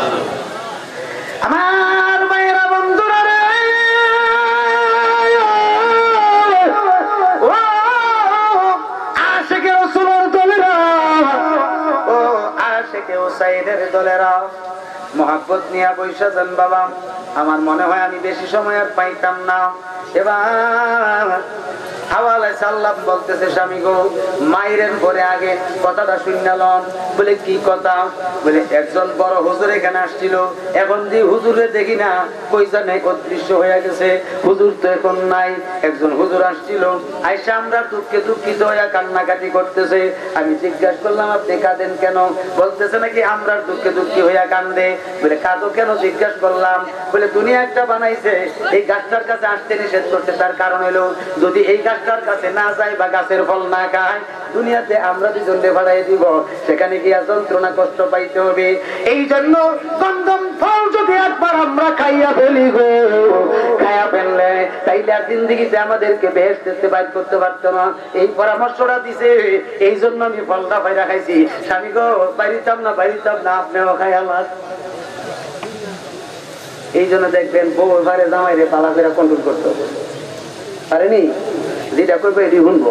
আমার ভাইরা বন্ধুরা রে ও আশিকে রাসূলের দলেরা ও আশিকে হুসাইনের দলেরা মহব্বত নিয়ে বৈশা যান বাবা আমার মনে হয় আমি বেশি সময় আর পাইতাম না এবার হাওয়া আলাইহিস সালাম বলতেছে স্বামী গো মায়ের পরে আগে কথাটা শুনলাম বলে কি কথা বলে একজন বড় হুজুর এখানে আসছিল এখন যে হুজুরে দেখি না কই জানে অদৃশ্য হয়ে গেছে হুজুর তো এখন নাই একজন হুজুর আসছিল আইসা আমরা দুঃখে দুঃখিত হয়ে কান্নাকাটি করতেছে আমি জিজ্ঞাসা করলাম আপনি কাঁদেন কেন বলতেছে নাকি আমরা দুঃখে দুঃখী হইয়া কান্দে বলে কাঁদো কেন জিজ্ঞাসা করলাম বলে দুনিয়া একটা বানাইছে এই গাছটার কাছে আসতে নিষেধ করতে তার কারণ হলো যদি এই গাছটার কাছে না যায় বা গাছের ফল না খায় দুনিয়াতে আমরা দুজনকে ভাড়াই দিব সেখানে গিয়া যন্ত্রণা কষ্ট পাইতে হবে এই জন্য গন্ধম ফল যদি একবার আমরা খাইয়া ফেলি গো খাইয়া ফেললে তাইলে আর জিন্দিগিতে আমাদেরকে বেহেশতে বাইর করতে পারতো না এই পরামর্শটা দিছে এই জন্য আমি ফলটা পাইরা খাইছি স্বামী গো বাইরিতাম না বাইরিতাম না আপনিও খাই আমার এই জন্য দেখবেন বউ ঘরে জামাইরে পালা করে কন্ট্রোল করতে পারেনি যেটা করবো এটি শুনবো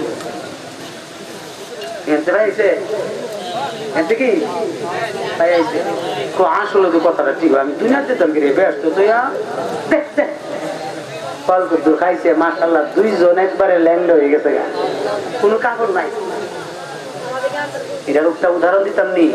এনতে ভাইছে এনতে কি ভাই আইছে আসলে তো কথাটা ঠিক আমি দুনিয়াতে যেতাম কি রে ব্যস্ত তো দেখতে ফল করতো খাইছে মাশাআল্লাহ দুইজন একবারে ল্যান্ড হয়ে গেছে গা কোনো কাপড় নাই। এটার একটা উদাহরণ দিতাম নি,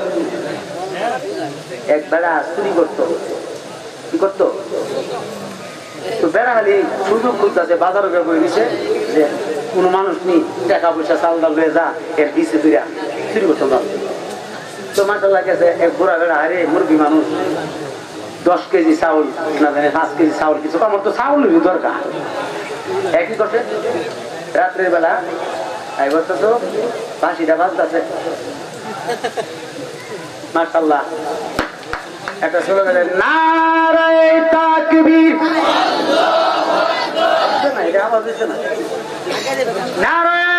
এক বেড়া চুরি করতো, কি করতো? তো বেড়া খালি সুযোগ খুঁজতেছে, বাজার করে দিছে যে কোনো মানুষ নি টাকা পয়সা চাল ডাল লয়ে যা, এর দিছে দুইয়া চুরি করতো না। তো মাসাল্লাহ গেছে এক বুড়া বেড়া, আরে মুরগি মানুষ দশ কেজি চাউল না জানে পাঁচ কেজি চাউল কিছু, আমার তো চাউল দরকার। একই করছে রাত্রের বেলা আই বলতেছ বাঁশিটা বাজতেছে, মাশাআল্লাহ একটা ছোট গেলে নারায়ে তাকবীর, না এটা আওয়াজ দিচ্ছে না, নারায়ে